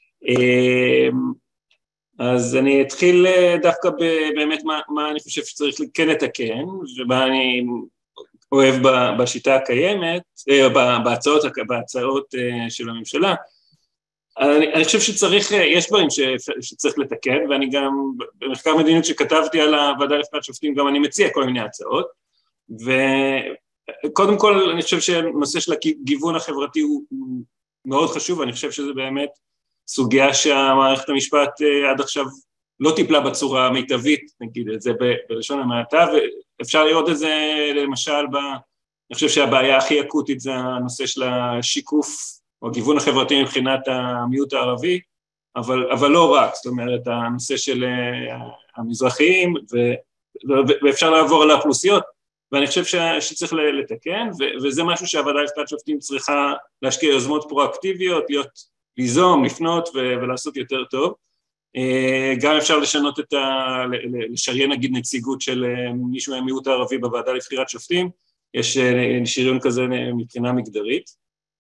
אז אני אתחיל דווקא באמת מה, מה אני חושב שצריך כן לתקן, ומה אני אוהב בשיטה הקיימת, בהצעות, בהצעות של הממשלה. אני, אני חושב שצריך, יש דברים ש, שצריך לתקן, ואני גם במחקר מדיניות שכתבתי על הוועדה לבחירת שופטים, גם אני מציע כל מיני הצעות, וקודם כל אני חושב שהנושא של הגיוון החברתי הוא, הוא מאוד חשוב, אני חושב שזה באמת סוגיה שהמערכת המשפט עד עכשיו לא טיפלה בצורה המיטבית, נגיד את זה בלשון המעטה, ואפשר לראות את זה למשל, ב, אני חושב שהבעיה הכי אקוטית זה הנושא של השיקוף, או הגיוון החברתי מבחינת המיעוט הערבי, אבל, אבל לא רק, זאת אומרת, הנושא של המזרחיים, ו, ואפשר לעבור על האוכלוסיות, ואני חושב ש, שצריך לתקן, ו, וזה משהו שהוועדה לבחירת שופטים צריכה להשקיע יוזמות פרואקטיביות, להיות, ליזום, לפנות ו, ולעשות יותר טוב. גם אפשר לשנות את ה... לשריין נגיד נציגות של מישהו מהמיעוט הערבי בוועדה לבחירת שופטים, יש שריון כזה מבחינה מגדרית.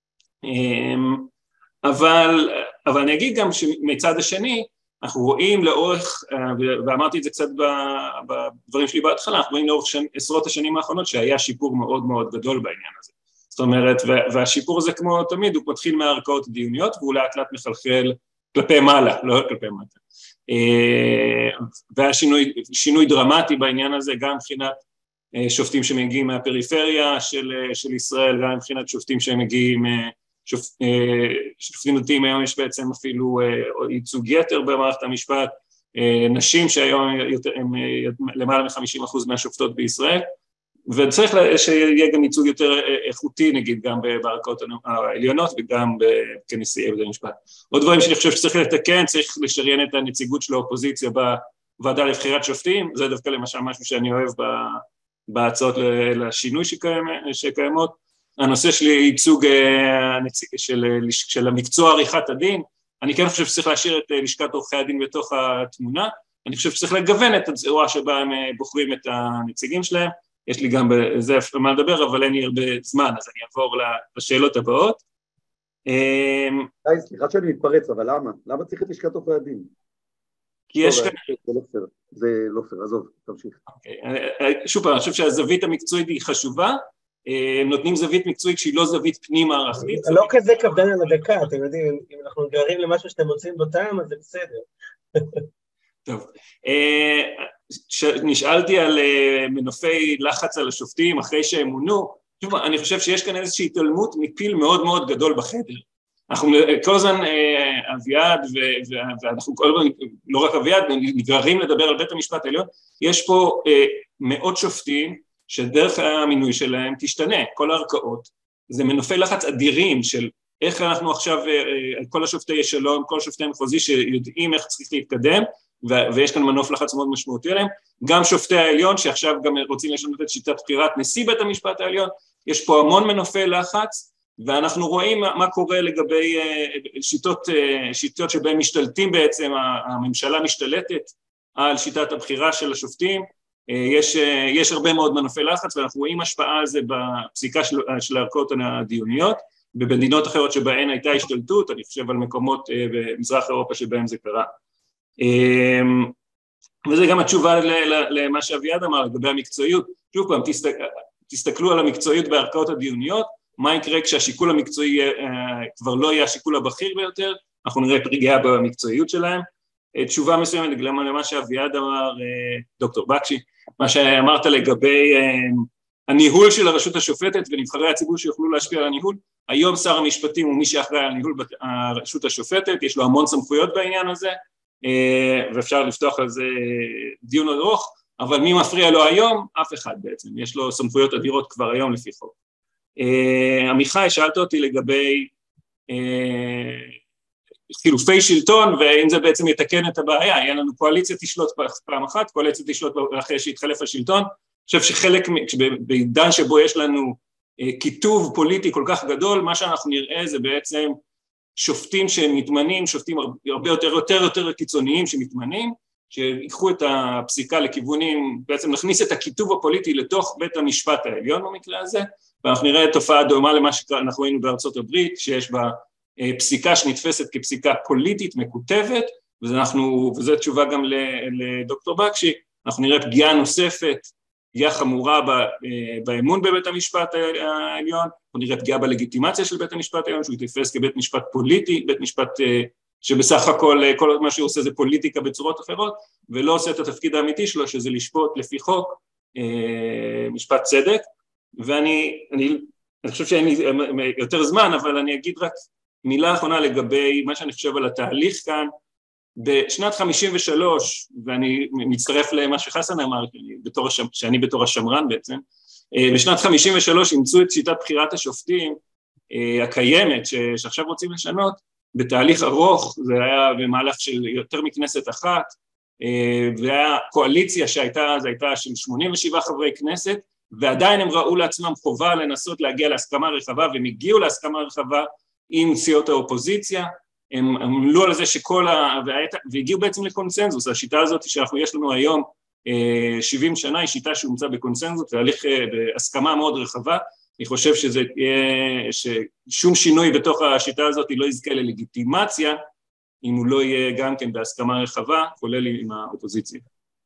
אבל, אבל אני אגיד גם שמצד השני, אנחנו רואים לאורך, ואמרתי את זה קצת בדברים שלי בהתחלה, אנחנו רואים לאורך עשרות השנים האחרונות שהיה שיפור מאוד מאוד גדול בעניין הזה. זאת אומרת, והשיפור הזה כמו תמיד, הוא מתחיל מהערכאות הדיוניות, והוא לאט לאט מחלחל כלפי מעלה, לא כלפי מטה. והיה שינוי, שינוי דרמטי בעניין הזה, גם מבחינת שופטים שמגיעים מהפריפריה של, של ישראל, גם מבחינת שופטים שמגיעים, שופ, שופטים דתיים היום יש בעצם אפילו ייצוג יתר במערכת המשפט, נשים שהיום יותר, הם למעלה מ-חמישים אחוז מהשופטות בישראל, וצריך שיהיה גם ייצוג יותר איכותי, נגיד, גם בערכאות העליונות וגם כנשיאי בית המשפט. עוד דברים שאני חושב שצריך לתקן, צריך לשריין את הנציגות של האופוזיציה בוועדה לבחירת שופטים, זה דווקא למשל משהו שאני אוהב בהצעות לשינוי שקיימות. הנושא של ייצוג של, של המקצוע עריכת הדין, אני כן חושב שצריך להשאיר את לשכת עורכי הדין בתוך התמונה, אני חושב שצריך לגוון את הצורה שבה הם בוחרים את הנציגים שלהם, יש לי גם בזה מה לדבר, אבל אין לי הרבה זמן, אז אני אעבור לשאלות הבאות. היי, סליחה שאני מתפרץ, אבל למה? למה צריך את לשכת עורכי הדין? כי יש כאן... זה לא פייר, זה לא פייר, עזוב, תמשיך. שוב פעם, אני חושב שהזווית המקצועית היא חשובה, הם נותנים זווית מקצועית שהיא לא זווית פנים-מערכתית. לא כזה קפדן על הדקה, אתם יודעים, אם אנחנו נגררים למשהו שאתם מוצאים בטעם, אז זה בסדר. טוב, נשאלתי על מנופי לחץ על השופטים אחרי שהם מונו, שוב, אני חושב שיש כאן איזושהי התעלמות מפיל מאוד מאוד גדול בחדר. אנחנו כל הזמן אביעד, ואנחנו כל הזמן, לא רק אביעד, נגררים לדבר על בית המשפט העליון, יש פה מאות שופטים שדרך המינוי שלהם תשתנה, כל הערכאות, זה מנופי לחץ אדירים של איך אנחנו עכשיו, כל השופטי שלום, כל שופטי המחוזי שיודעים איך צריך להתקדם, ויש כאן מנוף לחץ מאוד משמעותי עליהם, גם שופטי העליון שעכשיו גם רוצים לשנות את שיטת בחירת נשיא בית המשפט העליון, יש פה המון מנופי לחץ, ואנחנו רואים מה קורה לגבי שיטות, שיטות שבהן משתלטים בעצם, הממשלה משתלטת על שיטת הבחירה של השופטים, יש, יש הרבה מאוד מנופי לחץ, ואנחנו רואים השפעה על זה בפסיקה של, של הערכאות הדיוניות, במדינות אחרות שבהן הייתה השתלטות, אני חושב על מקומות במזרח אירופה שבהן זה קרה. וזה גם התשובה למה שאביעד אמר לגבי המקצועיות, שוב פעם, תסתכל, תסתכלו על המקצועיות בערכאות הדיוניות, מה יקרה כשהשיקול המקצועי כבר לא יהיה השיקול הבכיר ביותר, אנחנו נראה פגיעה במקצועיות שלהם. תשובה מסוימת למה שאביעד אמר, דוקטור בקשי, מה שאמרת לגבי הניהול של הרשות השופטת ונבחרי הציבור שיוכלו להשפיע על הניהול, היום שר המשפטים הוא מי שאחראי על ניהול הרשות השופטת, יש לו המון סמכויות בעניין הזה, ואפשר לפתוח על זה דיון ארוך, אבל מי מפריע לו היום? אף אחד בעצם, יש לו סמכויות אדירות כבר היום לפי חוק. עמיחי, שאלת אותי לגבי חילופי שלטון, ואם זה בעצם יתקן את הבעיה, היה לנו קואליציה תשלוט פעם אחת, קואליציה תשלוט אחרי שהתחלף השלטון, אני חושב שחלק, בעידן שבו יש לנו כיתוב פוליטי כל כך גדול, מה שאנחנו נראה זה בעצם שופטים שמתמנים, שופטים הרבה יותר יותר יותר קיצוניים שמתמנים, שיקחו את הפסיקה לכיוונים, בעצם נכניס את הכיתוב הפוליטי לתוך בית המשפט העליון במקרה הזה, ואנחנו נראה תופעה דומה למה שאנחנו ראינו בארצות הברית, שיש בה פסיקה שנתפסת כפסיקה פוליטית מקוטבת, ואנחנו, וזו תשובה גם לדוקטור בקשי, אנחנו נראה פגיעה נוספת, פגיעה חמורה באמון בבית המשפט העליון, אנחנו נראה פגיעה בלגיטימציה של בית המשפט העליון, שהוא יתפס כבית משפט פוליטי, בית משפט שבסך הכל כל מה שהוא עושה זה פוליטיקה בצורות אחרות, ולא עושה את התפקיד האמיתי שלו, שזה לשפוט לפי חוק, משפט צדק, ואני אני, אני חושב שאין לי יותר זמן, אבל אני אגיד רק מילה אחרונה לגבי מה שאני חושב על התהליך כאן, בשנת חמישים ושלוש, ואני מצטרף למה שחסן אמר, בתור השם, שאני בתור השמרן בעצם, בשנת חמישים ושלוש אימצו את שיטת בחירת השופטים הקיימת, שעכשיו רוצים לשנות, בתהליך ארוך, זה היה במהלך של יותר מכנסת אחת, והיה קואליציה שהייתה, זה הייתה של שמונים ושבעה חברי כנסת, ועדיין הם ראו לעצמם חובה לנסות להגיע להסכמה רחבה, והם הגיעו להסכמה רחבה עם סיעות האופוזיציה, הם עמלו על זה שכל ה... והגיעו בעצם לקונסנזוס, השיטה הזאת שאנחנו יש לנו היום שבעים שנה, היא שיטה שהומצאה בקונסנזוס, תהליך בהסכמה מאוד רחבה, אני חושב שזה, ששום שינוי בתוך השיטה הזאת לא יזכה ללגיטימציה, אם הוא לא יהיה גם כן בהסכמה רחבה, כולל עם האופוזיציה.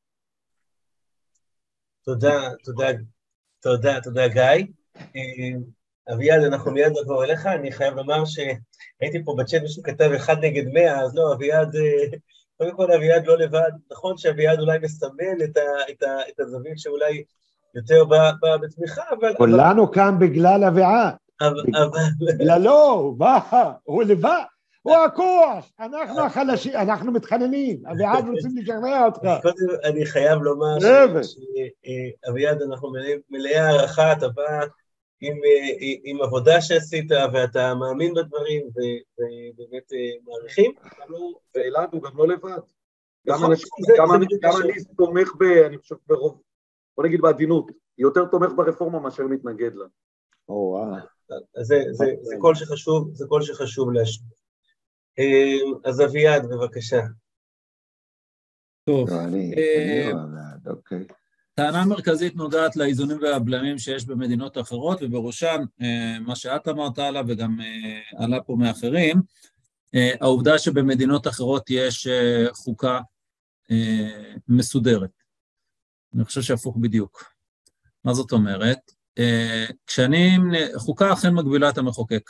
תודה, תודה, תודה, תודה גיא. אביעד, אנחנו מיד נעבור אליך, אני חייב לומר שהייתי פה בצ'אט מישהו כתב אחד נגד מאה, אז לא, אביעד, קודם כל אביעד לא לבד, נכון שאביעד אולי מסמן את, ה, את, ה, את הזווית שאולי יותר בא בתמיכה, אבל... כולנו כאן בגלל אביעד, בגללו, מה, הוא לבד, הוא הכוח, אנחנו החלשים, אנחנו מתחננים, אביעד רוצים לשכנע אותך. קודם אני חייב לומר שאביעד אנחנו מלאי הערכה, אתה בא עם, עם עבודה שעשית, ואתה מאמין בדברים, ובאמת מעריכים. ואלעד הוא גם לא לבד. גם אני תומך ב... אני חושב ברוב, בוא נגיד בעדינות, יותר תומך ברפורמה מאשר מתנגד לה. זה כל שחשוב, זה כל שחשוב להשמיע. אז אביעד, בבקשה. טוב. אוקיי. טענה מרכזית נוגעת לאיזונים והבלמים שיש במדינות אחרות, ובראשן מה שאת אמרת עליו וגם עלה פה מאחרים, העובדה שבמדינות אחרות יש חוקה אה, מסודרת. אני חושב שהפוך בדיוק. מה זאת אומרת? אה, כשאני, חוקה אכן מגבילה את המחוקק.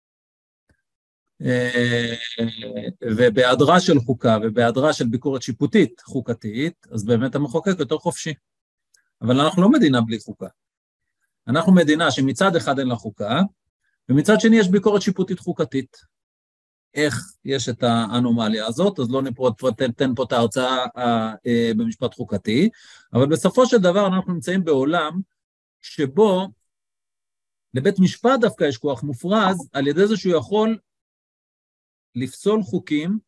אה, ובהיעדרה של חוקה ובהיעדרה של ביקורת שיפוטית חוקתית, אז באמת המחוקק יותר חופשי. אבל אנחנו לא מדינה בלי חוקה. אנחנו מדינה שמצד אחד אין לה חוקה, ומצד שני יש ביקורת שיפוטית חוקתית. איך יש את האנומליה הזאת, אז לא ניתן פה את ההרצאה במשפט חוקתי, אבל בסופו של דבר אנחנו נמצאים בעולם שבו לבית משפט דווקא יש כוח מופרז, על ידי זה שהוא יכול לפסול חוקים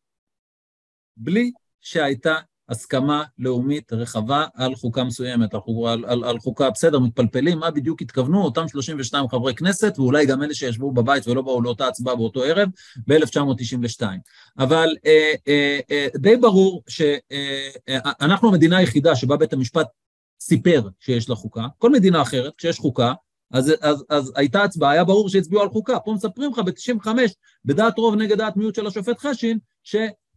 בלי שהייתה הסכמה לאומית רחבה על חוקה מסוימת, על, על, על, על חוקה בסדר, מתפלפלים, מה בדיוק התכוונו אותם שלושים ושניים חברי כנסת, ואולי גם אלה שישבו בבית ולא באו לאותה הצבעה באותו ערב, ב-אלף תשע מאות תשעים ושתיים. אבל אה, אה, אה, די ברור שאנחנו אה, המדינה היחידה שבה בית המשפט סיפר שיש לה חוקה, כל מדינה אחרת, כשיש חוקה, אז, אז, אז הייתה הצבעה, היה ברור שהצביעו על חוקה, פה מספרים לך ב-תשעים וחמש, בדעת רוב נגד דעת מיעוט של השופט חשין, ש...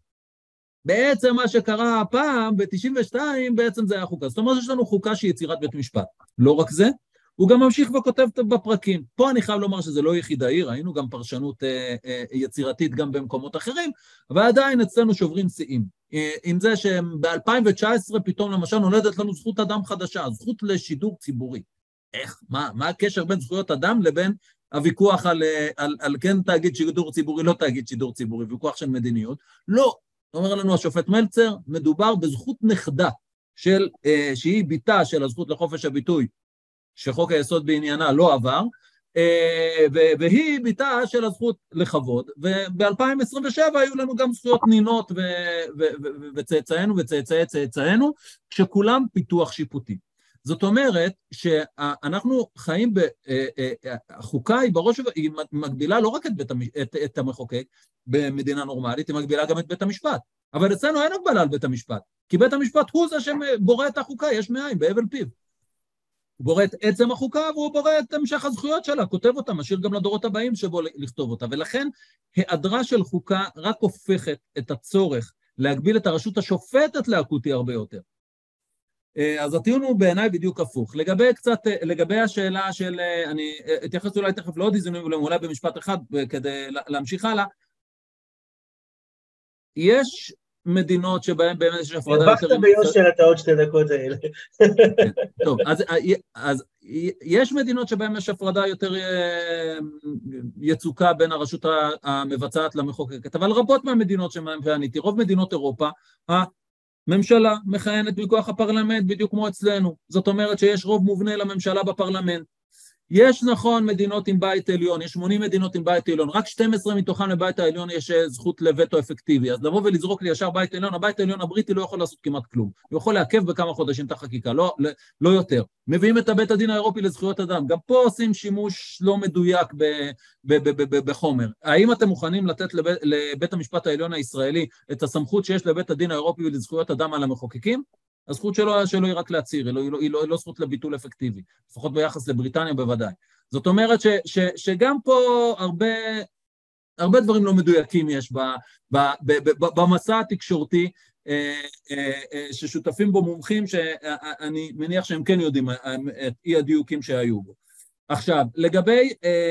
בעצם מה שקרה הפעם, ב-תשעים ושתיים, בעצם זה היה חוקה. זאת אומרת, יש לנו חוקה שהיא יצירת בית משפט. לא רק זה, הוא גם ממשיך וכותב בפרקים. פה אני חייב לומר שזה לא יחידאי, ראינו גם פרשנות אה, אה, יצירתית גם במקומות אחרים, אבל עדיין אצלנו שוברים שיאים. אה, עם זה שב-אלפיים תשע עשרה פתאום למשל נולדת לנו זכות אדם חדשה, זכות לשידור ציבורי. איך? מה, מה הקשר בין זכויות אדם לבין הוויכוח על, על, על כן תאגיד שידור ציבורי, לא תאגיד שידור ציבורי, ויכוח של מדיניות? לא. אומר לנו השופט מלצר, מדובר בזכות נכדה, של, אה, שהיא ביטה של הזכות לחופש הביטוי, שחוק היסוד בעניינה לא עבר, אה, והיא ביטה של הזכות לכבוד, וב-אלפיים עשרים ושבע היו לנו גם זכויות נינות ו- ו- ו- וצאצאינו וצאצאי צאצאינו, שכולם פיתוח שיפוטי. זאת אומרת שאנחנו חיים, החוקה היא בראש, היא מגבילה לא רק את, בית, את, את המחוקק במדינה נורמלית, היא מגבילה גם את בית המשפט. אבל אצלנו אין הגבלה על בית המשפט, כי בית המשפט הוא זה שבורא את החוקה, יש מאין, בהבל פיו. הוא בורא את עצם החוקה, והוא בורא את המשך הזכויות שלה, כותב אותה, משאיר גם לדורות הבאים שבו לכתוב אותה. ולכן היעדרה של חוקה רק הופכת את הצורך להגביל את הרשות השופטת לאקוטי הרבה יותר. אז הטיעון הוא בעיניי בדיוק הפוך. לגבי קצת, לגבי השאלה של, אני אתייחס אולי תכף לעוד איזונים, אולי במשפט אחד כדי להמשיך הלאה, יש מדינות שבהן באמת יש הפרדה יותר... הרווחת ביושר את העוד שתי דקות האלה. טוב, אז, אז יש מדינות שבהן יש הפרדה יותר יצוקה בין הרשות המבצעת למחוקקת, אבל רבות מהמדינות שבהן, ועניתי, רוב מדינות אירופה, ממשלה מכהנת מכוח הפרלמנט בדיוק כמו אצלנו, זאת אומרת שיש רוב מובנה לממשלה בפרלמנט. יש נכון מדינות עם בית עליון, יש שמונים מדינות עם בית עליון, רק שתים עשרה מתוכן לבית העליון יש זכות לווטו אפקטיבי, אז לבוא ולזרוק לי ישר בית עליון, הבית העליון הבריטי לא יכול לעשות כמעט כלום, הוא יכול לעכב בכמה חודשים את החקיקה, לא, לא יותר. מביאים את הבית הדין האירופי לזכויות אדם, גם פה עושים שימוש לא מדויק ב, ב, ב, ב, ב, בחומר. האם אתם מוכנים לתת לבית, לבית המשפט העליון הישראלי את הסמכות שיש לבית הדין האירופי לזכויות אדם על המחוקקים? הזכות שלו, שלו היא רק להצהיר, היא לא, היא לא, היא לא, היא לא זכות לביטול אפקטיבי, לפחות ביחס לבריטניה בוודאי. זאת אומרת ש, ש, שגם פה הרבה, הרבה דברים לא מדויקים יש ב, ב, ב, ב, במסע התקשורתי, ששותפים בו מומחים שאני מניח שהם כן יודעים את אי הדיוקים שהיו בו. עכשיו, לגבי,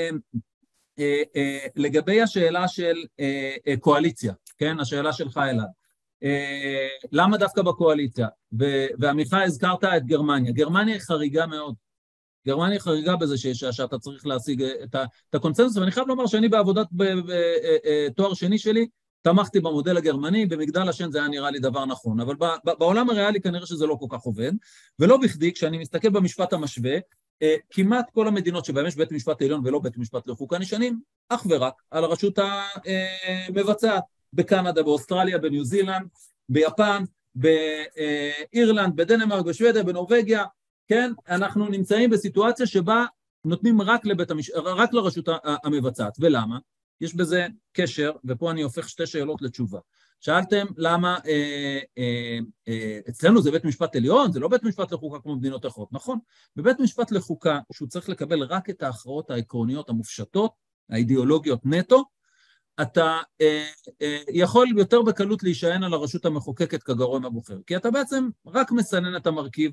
לגבי השאלה של קואליציה, כן, השאלה שלך אלעד, למה דווקא בקואליציה? ועמיחי הזכרת את גרמניה. גרמניה היא חריגה מאוד. גרמניה היא חריגה בזה שאתה צריך להשיג את הקונצנזוס, ואני חייב לומר שאני בעבודת תואר שני שלי, תמכתי במודל הגרמני, במגדל השן זה היה נראה לי דבר נכון, אבל בעולם הריאלי כנראה שזה לא כל כך עובד, ולא בכדי, כשאני מסתכל במשפט המשווה, כמעט כל המדינות שבהם יש בית משפט עליון ולא בית משפט לחוקה נשענים, אך ורק על הרשות המבצעת. בקנדה, באוסטרליה, בניו זילנד, ביפן, באירלנד, בדנמרק, בשוודיה, בנורווגיה, כן? אנחנו נמצאים בסיטואציה שבה נותנים רק לבית המש... רק לרשות המבצעת. ולמה? יש בזה קשר, ופה אני הופך שתי שאלות לתשובה. שאלתם למה אה, אה, אה, אצלנו זה בית משפט עליון, זה לא בית משפט לחוקה כמו מדינות אחרות, נכון? בבית משפט לחוקה, שהוא צריך לקבל רק את ההכרעות העקרוניות המופשטות, האידיאולוגיות נטו, אתה אה, אה, יכול יותר בקלות להישען על הרשות המחוקקת כגורם הבוחר, כי אתה בעצם רק מסנן את המרכיב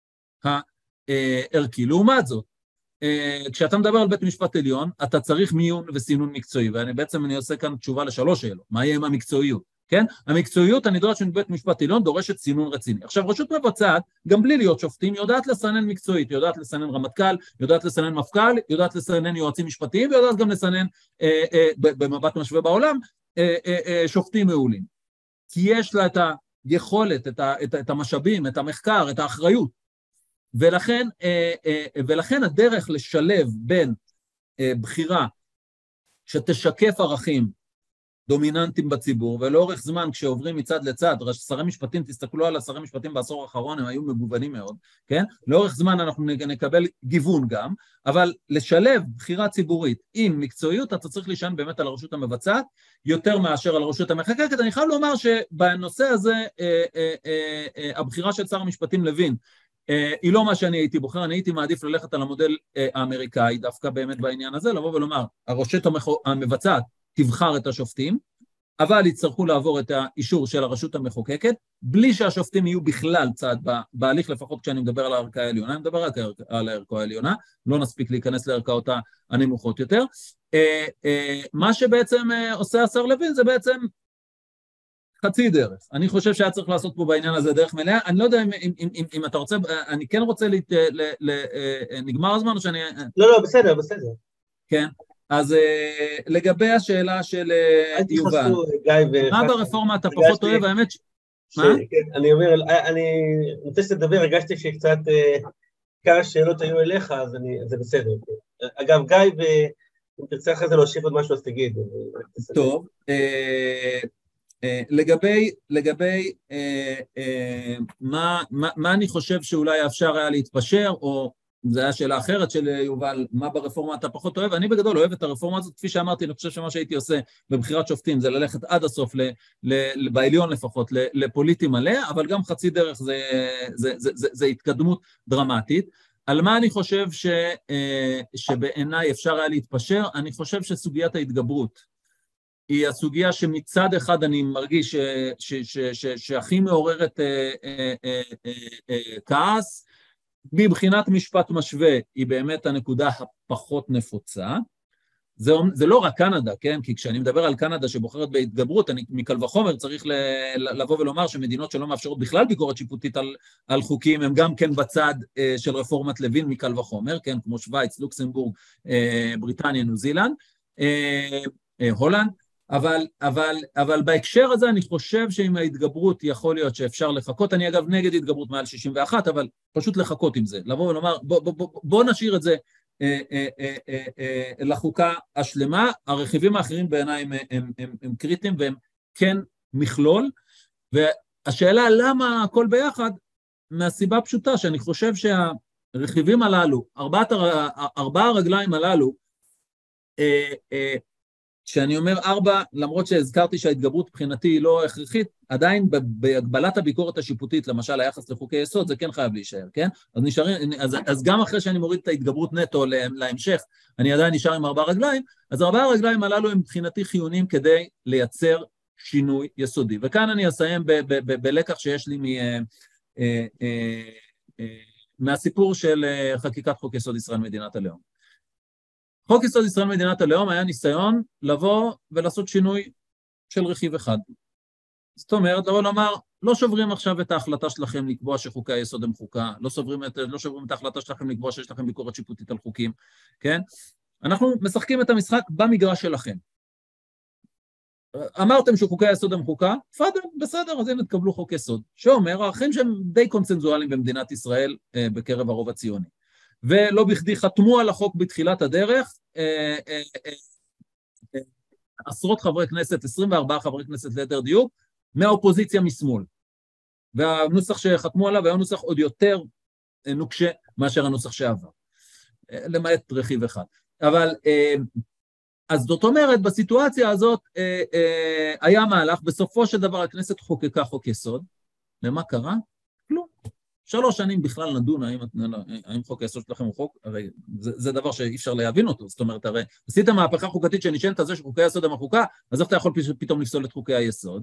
הערכי. לעומת זאת, אה, כשאתה מדבר על בית משפט עליון, אתה צריך מיון וסינון מקצועי, ואני בעצם אני עושה כאן תשובה לשלוש שאלות, מה יהיה עם המקצועיות? כן? המקצועיות הנדרשת מבית משפט עליון דורשת סינון רציני. עכשיו, רשות מבצעת, גם בלי להיות שופטים, יודעת לסנן מקצועית, יודעת לסנן רמטכ"ל, יודעת לסנן מפכ"ל, יודעת לסנן יועצים משפטיים, ויודעת גם לסנן, אה, אה, במבט משווה בעולם, אה, אה, אה, שופטים מעולים. כי יש לה את היכולת, את, ה, את, את המשאבים, את המחקר, את האחריות. ולכן, אה, אה, ולכן הדרך לשלב בין אה, בחירה שתשקף ערכים, דומיננטים בציבור, ולאורך זמן כשעוברים מצד לצד, שרי משפטים, תסתכלו על השרי משפטים בעשור האחרון, הם היו מגוונים מאוד, כן? לאורך זמן אנחנו נקבל גיוון גם, אבל לשלב בחירה ציבורית עם מקצועיות, אתה צריך להישען באמת על הרשות המבצעת, יותר מאשר על הרשות המחוקקת. אני חייב לומר שבנושא הזה, אה, אה, אה, אה, הבחירה של שר המשפטים לוין, אה, היא לא מה שאני הייתי בוחר, אני הייתי מעדיף ללכת על המודל אה, האמריקאי, דווקא באמת בעניין הזה, לבוא ולומר, הרשות המבצעת, תבחר את השופטים, אבל יצטרכו לעבור את האישור של הרשות המחוקקת, בלי שהשופטים יהיו בכלל צעד בהליך, לפחות כשאני מדבר על הערכאה העליונה, אני מדבר רק על הערכאה העליונה, לא נספיק להיכנס לערכאות הנמוכות יותר. מה שבעצם עושה השר לוין זה בעצם חצי דרך. אני חושב שהיה צריך לעשות פה בעניין הזה דרך מלאה, אני לא יודע אם, אם, אם, אם אתה רוצה, אני כן רוצה, לת, ל, ל, נגמר הזמן או שאני... לא, לא, בסדר, בסדר. כן. אז uh, לגבי השאלה של uh, יובל, מה ברפורמה אתה פחות אוהב, האמת ש... מה? כן, אני אומר, אני רוצה שתדבר, הרגשתי שקצת uh, כמה שאלות היו אליך, אז אני, זה בסדר. אגב, גיא, אם תרצה אחרי זה להושיב עוד משהו, אז תגיד. טוב, uh, uh, לגבי, לגבי uh, uh, מה, מה, מה אני חושב שאולי אפשר היה להתפשר, או... זו היה שאלה אחרת של יובל, מה ברפורמה אתה פחות אוהב? אני בגדול אוהב את הרפורמה הזאת, כפי שאמרתי, אני חושב שמה שהייתי עושה בבחירת שופטים, זה ללכת עד הסוף, ל, ל, בעליון לפחות, ל, לפוליטי מלא, אבל גם חצי דרך זה, זה, זה, זה, זה התקדמות דרמטית. על מה אני חושב ש, שבעיניי אפשר היה להתפשר? אני חושב שסוגיית ההתגברות היא הסוגיה שמצד אחד אני מרגיש ש, ש, ש, ש, שהכי מעוררת אה, אה, אה, אה, אה, כעס, מבחינת משפט משווה, היא באמת הנקודה הפחות נפוצה. זה, זה לא רק קנדה, כן? כי כשאני מדבר על קנדה שבוחרת בהתגברות, אני מקל וחומר צריך לבוא ולומר שמדינות שלא מאפשרות בכלל ביקורת שיפוטית על, על חוקים, הם גם כן בצד אה, של רפורמת לוין מקל וחומר, כן? כמו שוויץ, לוקסמבורג, אה, בריטניה, ניו זילנד, אה, אה, הולנד, אבל, אבל, אבל בהקשר הזה אני חושב שעם ההתגברות יכול להיות שאפשר לחכות, אני אגב נגד התגברות מעל שישים ואחת, אבל פשוט לחכות עם זה, לבוא ולומר, בוא, בוא, בוא, בוא נשאיר את זה אה, אה, אה, אה, אה, לחוקה השלמה, הרכיבים האחרים בעיניי הם, הם, הם, הם קריטיים והם כן מכלול, והשאלה למה הכל ביחד, מהסיבה פשוטה שאני חושב שהרכיבים הללו, ארבעת, ארבעה הרגליים הללו, אה, אה, כשאני אומר ארבע, למרות שהזכרתי שההתגברות מבחינתי היא לא הכרחית, עדיין בהגבלת הביקורת השיפוטית, למשל היחס לחוקי יסוד, זה כן חייב להישאר, כן? אז, נשארים, אז, אז גם אחרי שאני מוריד את ההתגברות נטו להמשך, אני עדיין נשאר עם ארבע רגליים, אז ארבע הרגליים הללו הם מבחינתי חיוניים כדי לייצר שינוי יסודי. וכאן אני אסיים בלקח שיש לי מ, אה, אה, אה, מהסיפור של חקיקת חוק יסוד ישראל מדינת הלאום. חוק יסוד ישראל מדינת הלאום היה ניסיון לבוא ולעשות שינוי של רכיב אחד. זאת אומרת, לבוא לומר, לא שוברים עכשיו את ההחלטה שלכם לקבוע שחוקי היסוד הם חוקה, לא שוברים את, לא שוברים את ההחלטה שלכם לקבוע שיש לכם ביקורת שיפוטית על חוקים, כן? אנחנו משחקים את המשחק במגרש שלכם. אמרתם שחוקי היסוד הם חוקה, פאדר, בסדר, אז הנה תקבלו חוק יסוד, שאומר, ערכים שהם די קונצנזואליים במדינת ישראל בקרב הרוב הציוני. ולא בכדי חתמו על החוק בתחילת הדרך, אה, אה, אה, עשרות חברי כנסת, עשרים וארבעה חברי כנסת ליתר דיוק, מהאופוזיציה משמאל. והנוסח שחתמו עליו היה נוסח עוד יותר נוקשה מאשר הנוסח שעבר, למעט רכיב אחד. אבל, אה, אז זאת אומרת, בסיטואציה הזאת אה, אה, היה מהלך, בסופו של דבר הכנסת חוקקה חוק יסוד, ומה קרה? כלום. שלוש שנים בכלל נדון האם, האם חוק היסוד שלכם הוא חוק, הרי זה, זה דבר שאי אפשר להבין אותו, זאת אומרת, הרי עשית מהפכה חוקתית שנשענת על זה שחוקי היסוד הם החוקה, אז איך אתה יכול פתאום לפסול את חוקי היסוד?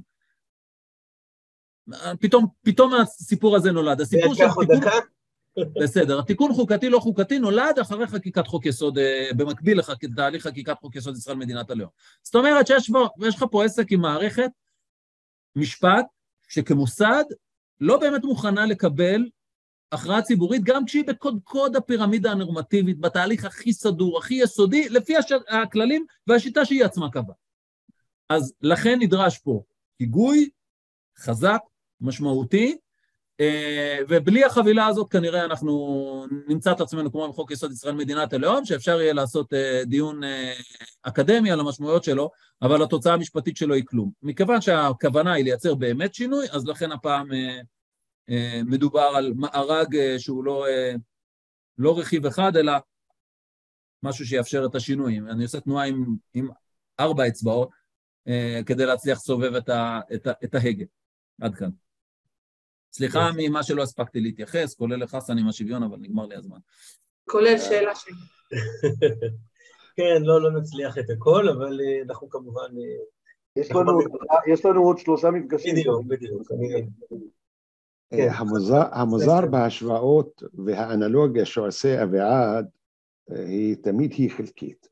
פתאום, פתאום הסיפור הזה נולד, הסיפור של תיקון... בסדר, התיקון חוקתי לא חוקתי נולד אחרי חקיקת חוק יסוד, במקביל לתהליך חקיקת חוק יסוד ישראל מדינת הלאום. זאת אומרת שיש בו, יש לך פה עסק עם מערכת משפט שכמוסד לא באמת מוכנה לקבל הכרעה ציבורית, גם כשהיא בקודקוד הפירמידה הנורמטיבית, בתהליך הכי סדור, הכי יסודי, לפי הש... הכללים והשיטה שהיא עצמה קבעה. אז לכן נדרש פה היגוי חזק, משמעותי, ובלי החבילה הזאת כנראה אנחנו נמצא את עצמנו כמו בחוק יסוד ישראל מדינת הלאום, שאפשר יהיה לעשות דיון אקדמי על המשמעויות שלו, אבל התוצאה המשפטית שלו היא כלום. מכיוון שהכוונה היא לייצר באמת שינוי, אז לכן הפעם מדובר על מארג שהוא לא, לא רכיב אחד, אלא משהו שיאפשר את השינויים. אני עושה תנועה עם, עם ארבע אצבעות, כדי להצליח סובב את, ה, את, ה, את ההגה. עד כאן. סליחה ממה שלא הספקתי להתייחס, כולל לחסן עם השוויון, אבל נגמר לי הזמן. כולל שאלה שלי. כן, לא, לא נצליח את הכל, אבל אנחנו כמובן... יש לנו, יש לנו עוד שלושה מפגשים. בדיוק, בדיוק. המוזר בהשוואות והאנלוגיה שעושה אביעד, היא תמיד היא חלקית.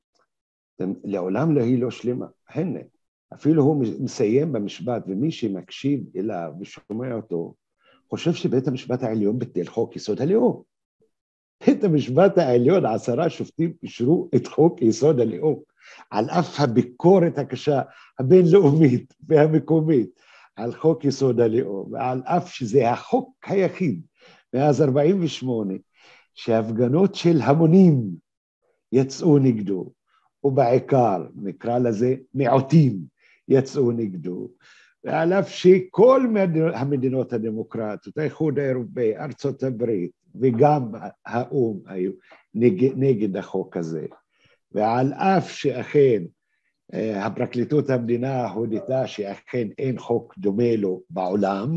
לעולם לא היא לא שלמה. הנה. אפילו הוא מסיים במשפט, ומי שמקשיב אליו ושומע אותו, חושב שבית המשפט העליון ביטל חוק יסוד הלאום. בית המשפט העליון, עשרה שופטים אישרו את חוק יסוד הלאום, על אף הביקורת הקשה הבינלאומית והמקומית, על חוק יסוד הלאום, ועל אף שזה החוק היחיד, מאז ארבעים ושמונה, שהפגנות של המונים יצאו נגדו, ובעיקר, נקרא לזה, מיעוטים, יצאו נגדו, ועל אף שכל המדינות הדמוקרטיות, האיחוד האירופאי, ארצות הברית, וגם האו"ם היו נגד, נגד החוק הזה, ועל אף שאכן הפרקליטות המדינה הודתה שאכן אין חוק דומה לו בעולם,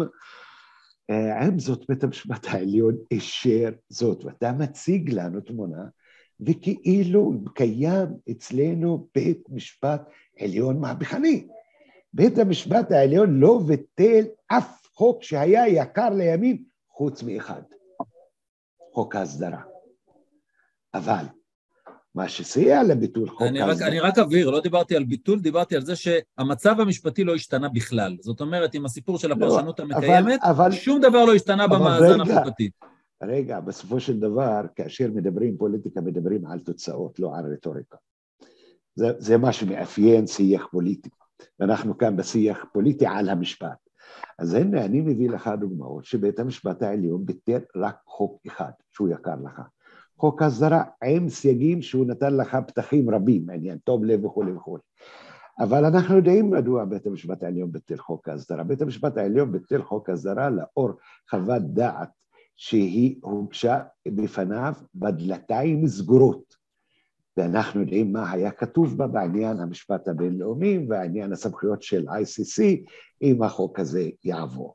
עם זאת בית המשפט העליון אישר זאת, ואתה מציג לנו תמונה, וכאילו קיים אצלנו בית משפט עליון מהפכני. בית המשפט העליון לא ביטל אף חוק שהיה יקר לימין חוץ מאחד, חוק ההסדרה. אבל מה שסייע לביטול חוק אני ההסדרה... רק, אני רק אבהיר, לא דיברתי על ביטול, דיברתי על זה שהמצב המשפטי לא השתנה בכלל. זאת אומרת, עם הסיפור של הפרשנות לא, המקיימת, אבל, אבל, שום דבר לא השתנה במאזן החוקתי. רגע, בסופו של דבר, כאשר מדברים פוליטיקה, מדברים על תוצאות, לא על רטוריקה. זה, זה מה שמאפיין שיח פוליטי. ואנחנו כאן בשיח פוליטי על המשפט. אז הנה, אני מביא לך דוגמאות שבית המשפט העליון ביטל רק חוק אחד, שהוא יקר לך. חוק הסדרה עם סייגים שהוא נתן לך פתחים רבים, עניין טוב לב וכו' וכו'. אבל אנחנו יודעים מדוע בית המשפט העליון ביטל חוק הסדרה. בית המשפט העליון ביטל חוק הסדרה לאור חוות דעת שהיא הוגשה בפניו בדלתיים סגורות. ואנחנו יודעים מה היה כתוב בה בעניין המשפט הבינלאומי ועניין הסמכויות של איי סי סי, אם החוק הזה יעבור.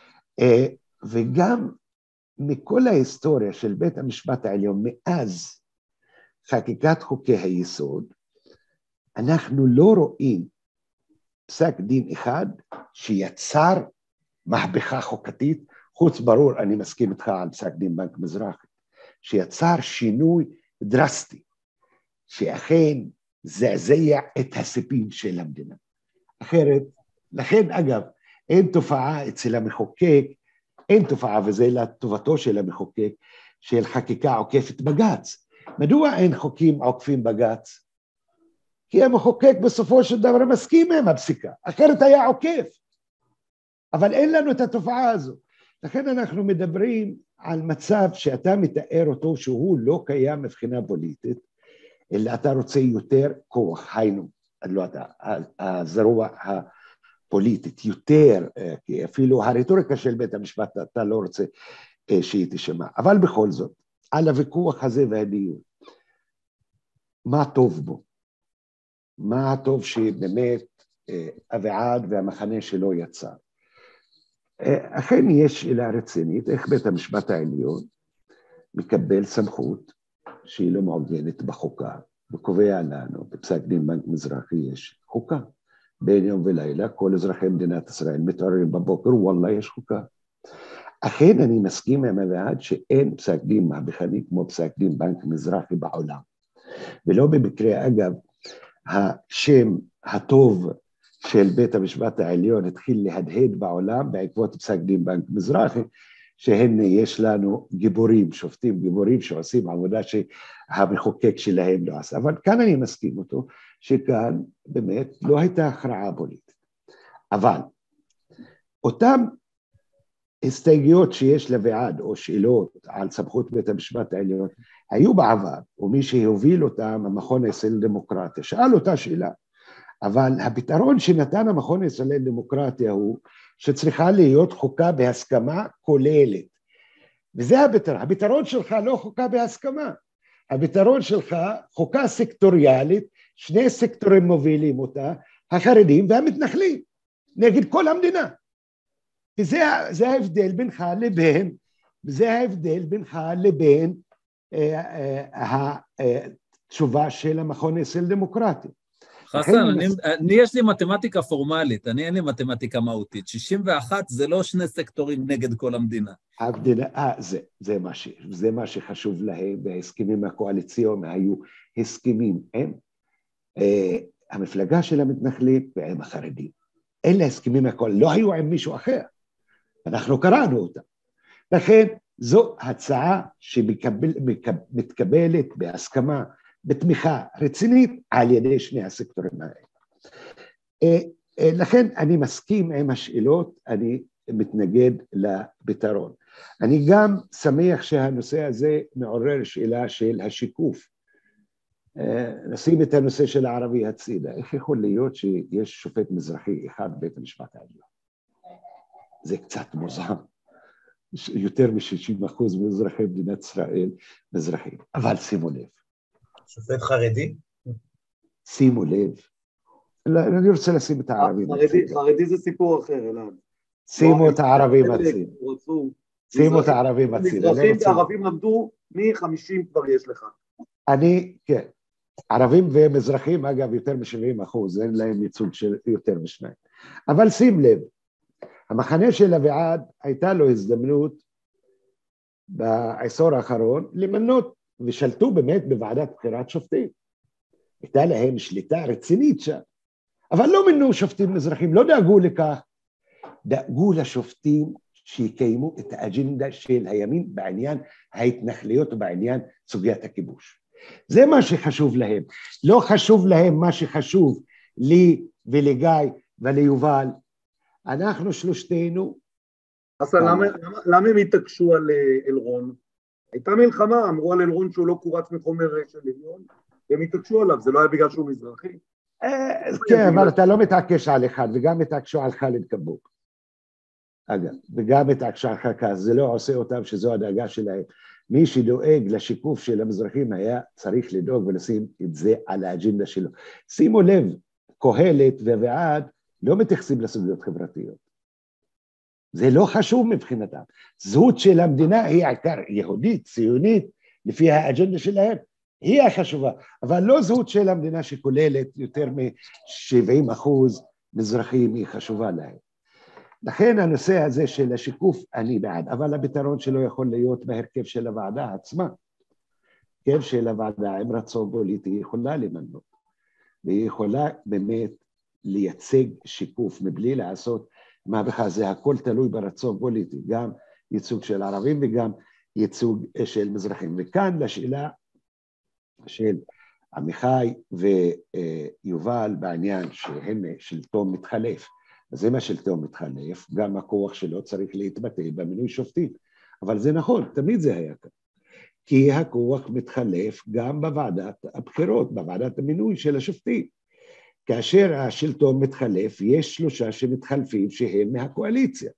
וגם מכל ההיסטוריה של בית המשפט העליון, מאז חקיקת חוקי היסוד, אנחנו לא רואים פסק דין אחד שיצר מהפכה חוקתית, חוץ ברור, אני מסכים איתך על פסק דין בנק מזרחי, שיצר שינוי דרסטי, שאכן זעזע את הסיפים של המדינה. אחרת, לכן אגב, אין תופעה אצל המחוקק, אין תופעה, וזה לטובתו של המחוקק, של חקיקה עוקפת בג"ץ. מדוע אין חוקים עוקפים בג"ץ? כי המחוקק בסופו של דבר מסכים עם הפסיקה, אחרת היה עוקף. אבל אין לנו את התופעה הזו. לכן אנחנו מדברים על מצב שאתה מתאר אותו שהוא לא קיים מבחינה פוליטית, אלא אתה רוצה יותר כוח, היינו, לא אתה, הזרוע הפוליטית, יותר, כי אפילו הרטוריקה של בית המשפט אתה לא רוצה שהיא תשמע. אבל בכל זאת, על הוויכוח הזה והדיון, מה טוב בו? מה הטוב שבאמת אביעד והמחנה שלו יצא? אכן יש שאלה רצינית, איך בית המשפט העליון מקבל סמכות שהיא לא מעוגנת בחוקה, וקובע לנו, בפסק דין בנק מזרחי יש חוקה. בין יום ולילה, כל אזרחי מדינת ישראל מתעוררים בבוקר, וואלה יש חוקה. אכן אני מסכים עם הוועד שאין פסק דין מהפכני כמו פסק דין בנק מזרחי בעולם. ולא במקרה, אגב, השם הטוב של בית המשפט העליון התחיל להדהד בעולם בעקבות פסק דין בנק מזרחי, שהנה יש לנו גיבורים, שופטים גיבורים שעושים עבודה שהמחוקק שלהם לא עשה. אבל כאן אני מסכים אותו, שכאן באמת לא הייתה הכרעה פוליטית. אבל אותם הסתייגויות שיש לוועד או שאלות על סמכות בית המשפט העליון, היו בעבר, ומי שהוביל אותם, המכון הישראלי לדמוקרטיה, שאל אותה שאלה. אבל הפתרון שנתן המכון הישראלי לדמוקרטיה הוא שצריכה להיות חוקה בהסכמה כוללת. וזה הפתרון. הפתרון שלך לא חוקה בהסכמה. הפתרון שלך חוקה סקטוריאלית, שני סקטורים מובילים אותה, החרדים והמתנחלים, נגד כל המדינה. וזה זה ההבדל בינך לבין, זה ההבדל בינך לבין אה, אה, התשובה של המכון הישראלי לדמוקרטיה. חסן, אני, אני יש לי מתמטיקה פורמלית, אני אין לי מתמטיקה מהותית. שישים ואחת זה לא שני סקטורים נגד כל המדינה. המדינה, אה, זה, זה, מה ש, זה מה שחשוב להם, וההסכמים הקואליציוניים היו הסכמים עם אה, המפלגה של המתנחלים ועם החרדים. אלה הסכמים הקואליציוניים, לא היו עם מישהו אחר. אנחנו קראנו אותם. לכן זו הצעה שמתקבלת בהסכמה, בתמיכה רצינית על ידי שני הסקטורים האלה. לכן אני מסכים עם השאלות, אני מתנגד לפתרון. אני גם שמח שהנושא הזה מעורר שאלה של השיקוף. נשים את הנושא של הערבי הצידה. איך יכול להיות שיש שופט מזרחי אחד בבית המשפט העליון? זה קצת מוזר. יותר מ-שישים אחוז מאזרחי מדינת ישראל מזרחים. אבל שימו לב. שופט חרדי? שימו לב. אני רוצה לשים את הערבים. חרדי זה סיפור אחר, אלעד. שימו את הערבים הצידה. שימו את הערבים הצידה. מזרחים וערבים למדו, מ-חמישים כבר יש לך. אני, כן. ערבים ומזרחים, אגב, יותר מ-שבעים אחוז, אין להם ייצוג של יותר משניים. אבל שים לב, המחנה של אביעד הייתה לו הזדמנות בעשור האחרון למנות, ושלטו באמת בוועדת בחירת שופטים. הייתה להם שליטה רצינית שם, אבל לא מינו שופטים מזרחים, לא דאגו לכך, דאגו לשופטים שיקיימו את האג'נדה של הימין בעניין ההתנחליות ובעניין סוגיית הכיבוש. זה מה שחשוב להם. לא חשוב להם מה שחשוב לי ולגיא וליובל. אנחנו שלושתנו... אז למה, למה, למה הם התעקשו על אלרון? הייתה מלחמה, אמרו על אלרון שהוא לא קורץ מחומר של עליון, והם התעקשו עליו, זה לא היה בגלל שהוא מזרחי. כן, אבל אתה לא מתעקש על אחד, וגם מתעקשו על חאלד כבוב. אגב, וגם מתעקשו על חכה, זה לא עושה אותם שזו הדאגה שלהם. מי שדואג לשיקוף של המזרחים היה צריך לדאוג ולשים את זה על האג'נדה שלו. שימו לב, קהלת ואביעד לא מתייחסים לסוגיות חברתיות. זה לא חשוב מבחינתם. זהות של המדינה היא עיקר יהודית, ציונית, לפי האג'נדה שלהם, היא החשובה, אבל לא זהות של המדינה שכוללת יותר מ-שבעים אחוז מזרחים היא חשובה להם. לכן הנושא הזה של השיקוף אני בעד, אבל הפתרון שלו יכול להיות בהרכב של הוועדה עצמה. הרכב של הוועדה עם רצון פוליטי יכולה למנות, והיא יכולה באמת לייצג שיקוף מבלי לעשות מה בכלל, זה הכל תלוי ברצון פוליטי, גם ייצוג של ערבים וגם ייצוג של מזרחים. וכאן לשאלה של עמיחי ויובל בעניין שהם שלטון מתחלף. אז אם השלטון מתחלף, גם הכוח שלו צריך להתבטא במינוי שופטים. אבל זה נכון, תמיד זה היה כאן. כי הכוח מתחלף גם בוועדת הבחירות, בוועדת המינוי של השופטים. כאשר השלטון מתחלף, יש שלושה שמתחלפים שהם מהקואליציה.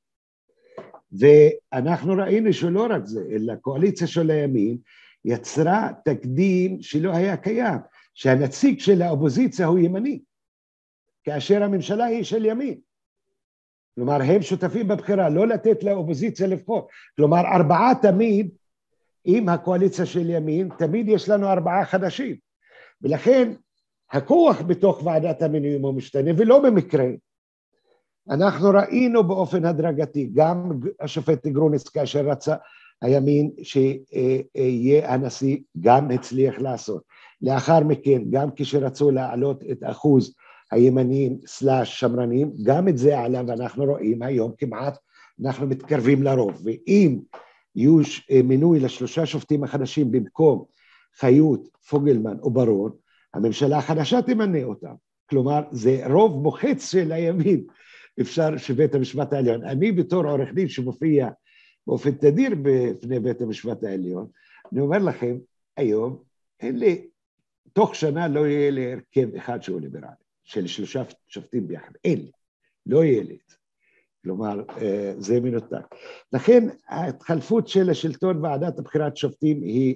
ואנחנו ראינו שלא רק זה, אלא הקואליציה של הימין יצרה תקדים שלא היה קיים, שהנציג של האופוזיציה הוא ימני, כאשר הממשלה היא של ימין. כלומר, הם שותפים בבחירה, לא לתת לאופוזיציה לבחור. כלומר, ארבעה תמיד, עם הקואליציה של ימין, תמיד יש לנו ארבעה חדשים. ולכן, הכוח בתוך ועדת המינויים הוא משתנה, ולא במקרה. אנחנו ראינו באופן הדרגתי, גם השופט גרוניס כאשר רצה הימין שיהיה הנשיא, גם הצליח לעשות. לאחר מכן, גם כשרצו להעלות את אחוז הימניים סלאש שמרנים, גם את זה עלה, ואנחנו רואים היום כמעט, אנחנו מתקרבים לרוב, ואם יהיו מינוי לשלושה שופטים החדשים במקום חיות, פוגלמן או ברון, הממשלה החדשה תמנה אותם. כלומר, זה רוב מוחץ של הימין, אפשר שבית המשפט העליון. אני בתור עורך דין שמופיע באופן תדיר בפני בית המשפט העליון, אני אומר לכם, היום, אין לי, תוך שנה לא יהיה לי הרכב אחד שהוא ליברלי, של שלושה שופטים ביחד, אין לי, לא יהיה לי. כלומר, זה מנותק. לכן, ההתחלפות של השלטון ועדת הבחירת שופטים היא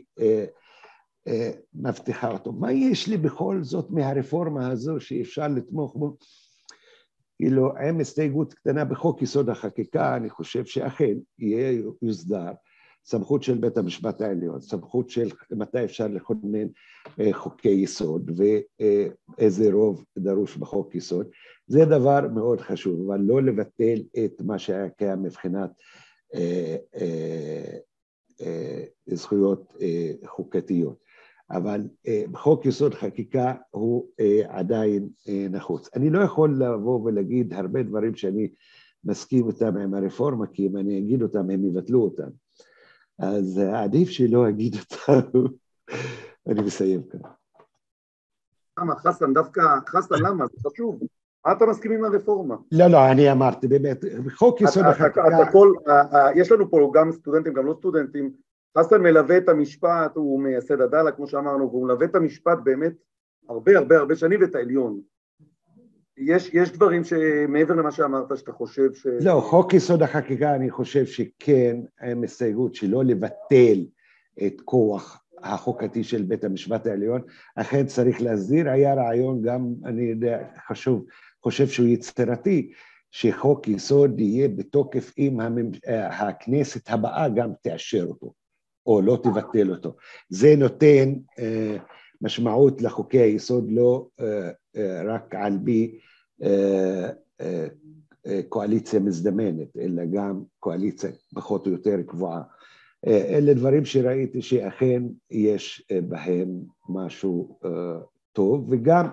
מבטיחה אותו. מה יש לי בכל זאת מהרפורמה הזו שאפשר לתמוך בו? כאילו, עם הסתייגות קטנה בחוק יסוד החקיקה, אני חושב שאכן יהיה יוסדר סמכות של בית המשפט העליון, סמכות של מתי אפשר לכונן חוקי יסוד ואיזה רוב דרוש בחוק יסוד. זה דבר מאוד חשוב, אבל לא לבטל את מה שהיה קיים מבחינת אה, אה, אה, זכויות אה, חוקתיות. אבל אה, בחוק יסוד חקיקה הוא אה, עדיין אה, נחוץ. אני לא יכול לבוא ולהגיד הרבה דברים שאני מסכים אותם עם הרפורמה, כי אם אני אגיד אותם הם יבטלו אותם. אז עדיף שלא אגיד אותם. אני מסיים כאן. למה, חסן, דווקא, חסן, למה? זה חשוב. מה אתה מסכים עם הרפורמה? לא, לא, אני אמרתי, באמת, חוק יסוד החקיקה... יש לנו פה גם סטודנטים, גם לא סטודנטים, חסן מלווה את המשפט, הוא מייסד הדלה, כמו שאמרנו, והוא מלווה את המשפט באמת הרבה הרבה הרבה שנים ואת העליון. יש, יש דברים שמעבר למה שאמרת שאתה חושב ש... לא, חוק יסוד החקיקה אני חושב שכן, עם הסתייגות שלא לבטל את כוח החוקתי של בית המשפט העליון, אכן צריך להסדיר, היה רעיון גם, אני יודע, חשוב, חושב שהוא יצירתי, שחוק יסוד יהיה בתוקף אם הכנסת הבאה גם תאשר אותו, או לא תבטל אותו. זה נותן אה, משמעות לחוקי היסוד, לא אה, אה, רק על בי אה, אה, אה, קואליציה מזדמנת, אלא גם קואליציה פחות או יותר קבועה. אלה דברים שראיתי שאכן יש בהם משהו טוב, וגם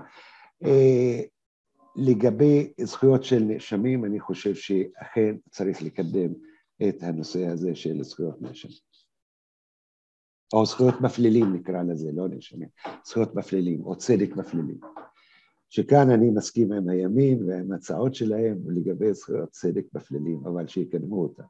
לגבי זכויות של נאשמים, אני חושב שאכן צריך לקדם את הנושא הזה של זכויות נאשמים. או זכויות מפלילים נקרא לזה, לא נאשמים, זכויות מפלילים, או צדק מפלילים. שכאן אני מסכים עם הימין ועם הצעות שלהם לגבי זכויות צדק מפלילים, אבל שיקדמו אותה.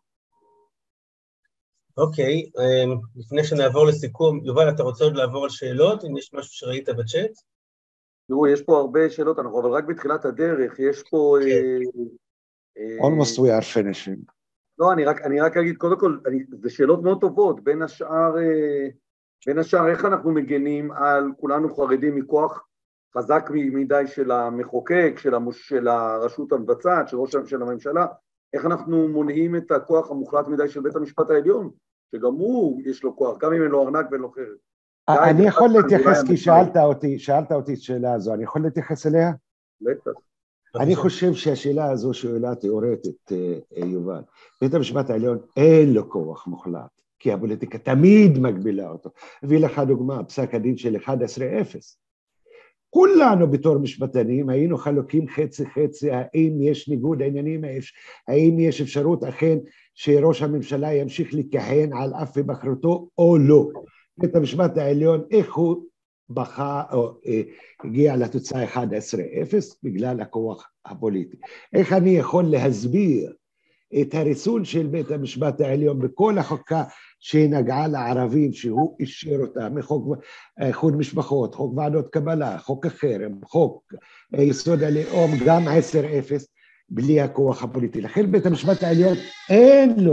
אוקיי, לפני שנעבור לסיכום, יובל, אתה רוצה עוד לעבור על שאלות, אם יש משהו שראית בצ'אט? תראו, יש פה הרבה שאלות, אנחנו אבל רק בתחילת הדרך, יש פה... Almost we are finishing. לא, אני רק, אני רק אגיד, קודם כל, אני, זה שאלות מאוד טובות, בין השאר, בין השאר, איך אנחנו מגנים על כולנו חרדים מכוח חזק מדי של המחוקק, של, המוש, של הרשות המבצעת, של ראש של הממשלה, איך אנחנו מונעים את הכוח המוחלט מדי של בית המשפט העליון, שגם הוא יש לו כוח, גם אם אין לו ארנק ואין לו חרב. אני יכול להתייחס, כי שאלת אותי, שאלת אותי את שאלה הזו, אני יכול להתייחס אליה? בטח. אני חושב שהשאלה הזו שאלה תיאורטית, יובל. בית המשפט העליון אין לו כוח מוחלט, כי הפוליטיקה תמיד מגבילה אותו. הביא לך דוגמה, פסק הדין של אחד עשר אפס. כולנו בתור משפטנים היינו חלוקים חצי חצי, האם יש ניגוד עניינים, האם יש אפשרות אכן שראש הממשלה ימשיך לכהן על אף היבחרותו או לא. בית המשפט העליון, איך הוא בחה או אה, הגיע לתוצאה אחד עשר אפס בגלל הכוח הפוליטי. איך אני יכול להסביר את הריסון של בית המשפט העליון בכל החוקה שנגעה לערבים שהוא אישר אותה, מחוק איחוד משפחות, חוק ועדות קבלה, חוק החרם, חוק יסוד הלאום, גם עשר אפס, בלי הכוח הפוליטי. לכן בית המשפט העליון אין לו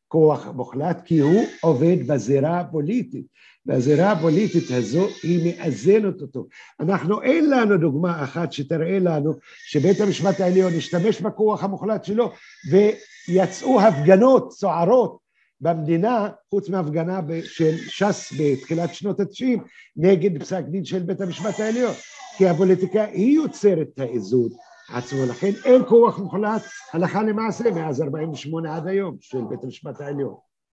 כוח מוחלט, כי הוא עובד בזירה הפוליטית, והזירה הפוליטית הזו היא מאזנת אותו. אנחנו, אין לנו דוגמה אחת שתראה לנו שבית המשפט העליון השתמש בכוח המוחלט שלו, ויצאו הפגנות סוערות במדינה, חוץ מהפגנה של ש"ס בתחילת שנות ה-תשעים, נגד פסק דין של בית המשפט העליון, כי הפוליטיקה היא יוצרת את האיזון עצמו, לכן אין כוח מוחלט הלכה למעשה מאז ארבעים ושמונה עד היום של בית המשפט העליון.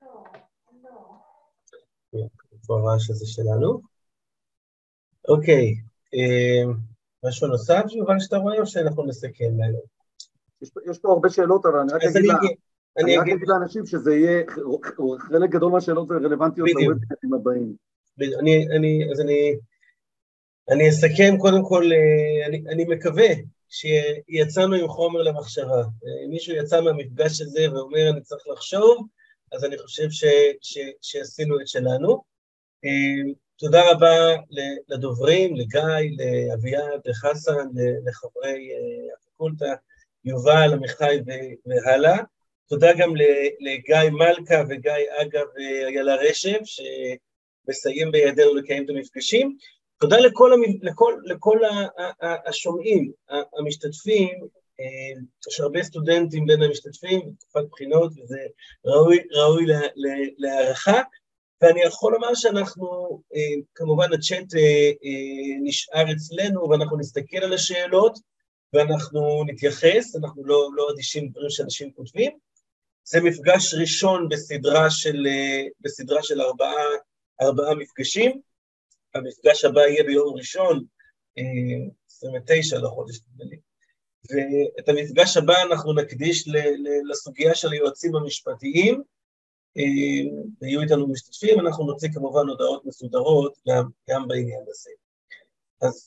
כבר שזה שלנו. אוקיי, משהו נוסף יובל שאתה רואה או שאנחנו נסכם היום? יש פה הרבה שאלות, אבל אני רק אגיד לה... אני רק אגיד לאנשים שזה יהיה, חלק גדול מהשאלות זה רלוונטיות לוובינרים הבאים. אז אני אסכם קודם כל, אני מקווה שיצאנו עם חומר למחשבה. אם מישהו יצא מהמפגש הזה ואומר אני צריך לחשוב, אז אני חושב שעשינו את שלנו. תודה רבה לדוברים, לגיא, לאביעד, לחסן, לחברי הפקולטה, יובל, עמיחי והלאה. תודה גם לגיא מלכה וגיא אגה ואיילה רשב, שמסייעים בידינו לקיים את המפגשים. תודה לכל, לכל, לכל השומעים, המשתתפים, יש הרבה סטודנטים בין המשתתפים, בתקופת בחינות, וזה ראוי, ראוי להערכה. ואני יכול לומר שאנחנו, כמובן הצ'אט נשאר אצלנו, ואנחנו נסתכל על השאלות, ואנחנו נתייחס, אנחנו לא, לא אדישים דברים שאנשים כותבים. זה מפגש ראשון בסדרה של, בסדרה של ארבעה, ארבעה מפגשים. המפגש הבא יהיה ביום ראשון, עשרים ותשע לחודש, ואת המפגש הבא אנחנו נקדיש לסוגיה של היועצים המשפטיים, ויהיו איתנו משתתפים, אנחנו נוציא כמובן הודעות מסודרות גם, גם בעניין הזה. אז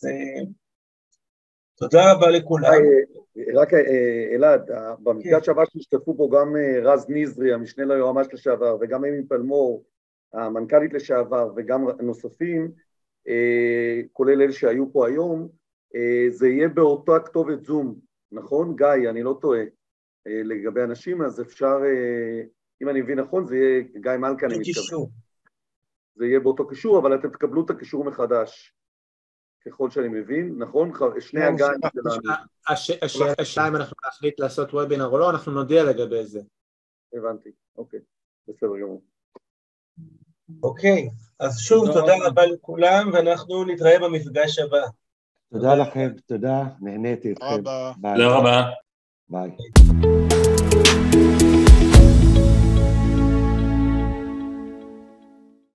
תודה רבה לכולם. רק אלעד, במפגש הבא שהשתתפו פה גם רז נזרי, המשנה ליועמ"ש לשעבר, וגם אמי פלמור, המנכ"לית לשעבר, וגם נוספים, כולל אלה שהיו פה היום, זה יהיה באותה כתובת זום, נכון? גיא, אני לא טועה, לגבי אנשים, אז אפשר, אם אני מבין נכון, זה יהיה גיא מלכה, אני מתכוון. זה יהיה באותו קישור, אבל אתם תקבלו את הקישור מחדש, ככל שאני מבין, נכון? שני הגיים שלנו. השאלה אם אנחנו נחליט לעשות וובינר או לא, אנחנו נודיע לגבי זה. הבנתי, אוקיי, בסדר גמור. אוקיי, אז שוב תודה רבה לכולם, ואנחנו נתראה במפגש הבא. תודה לכם, תודה, נהניתי איתכם. תודה רבה. ביי.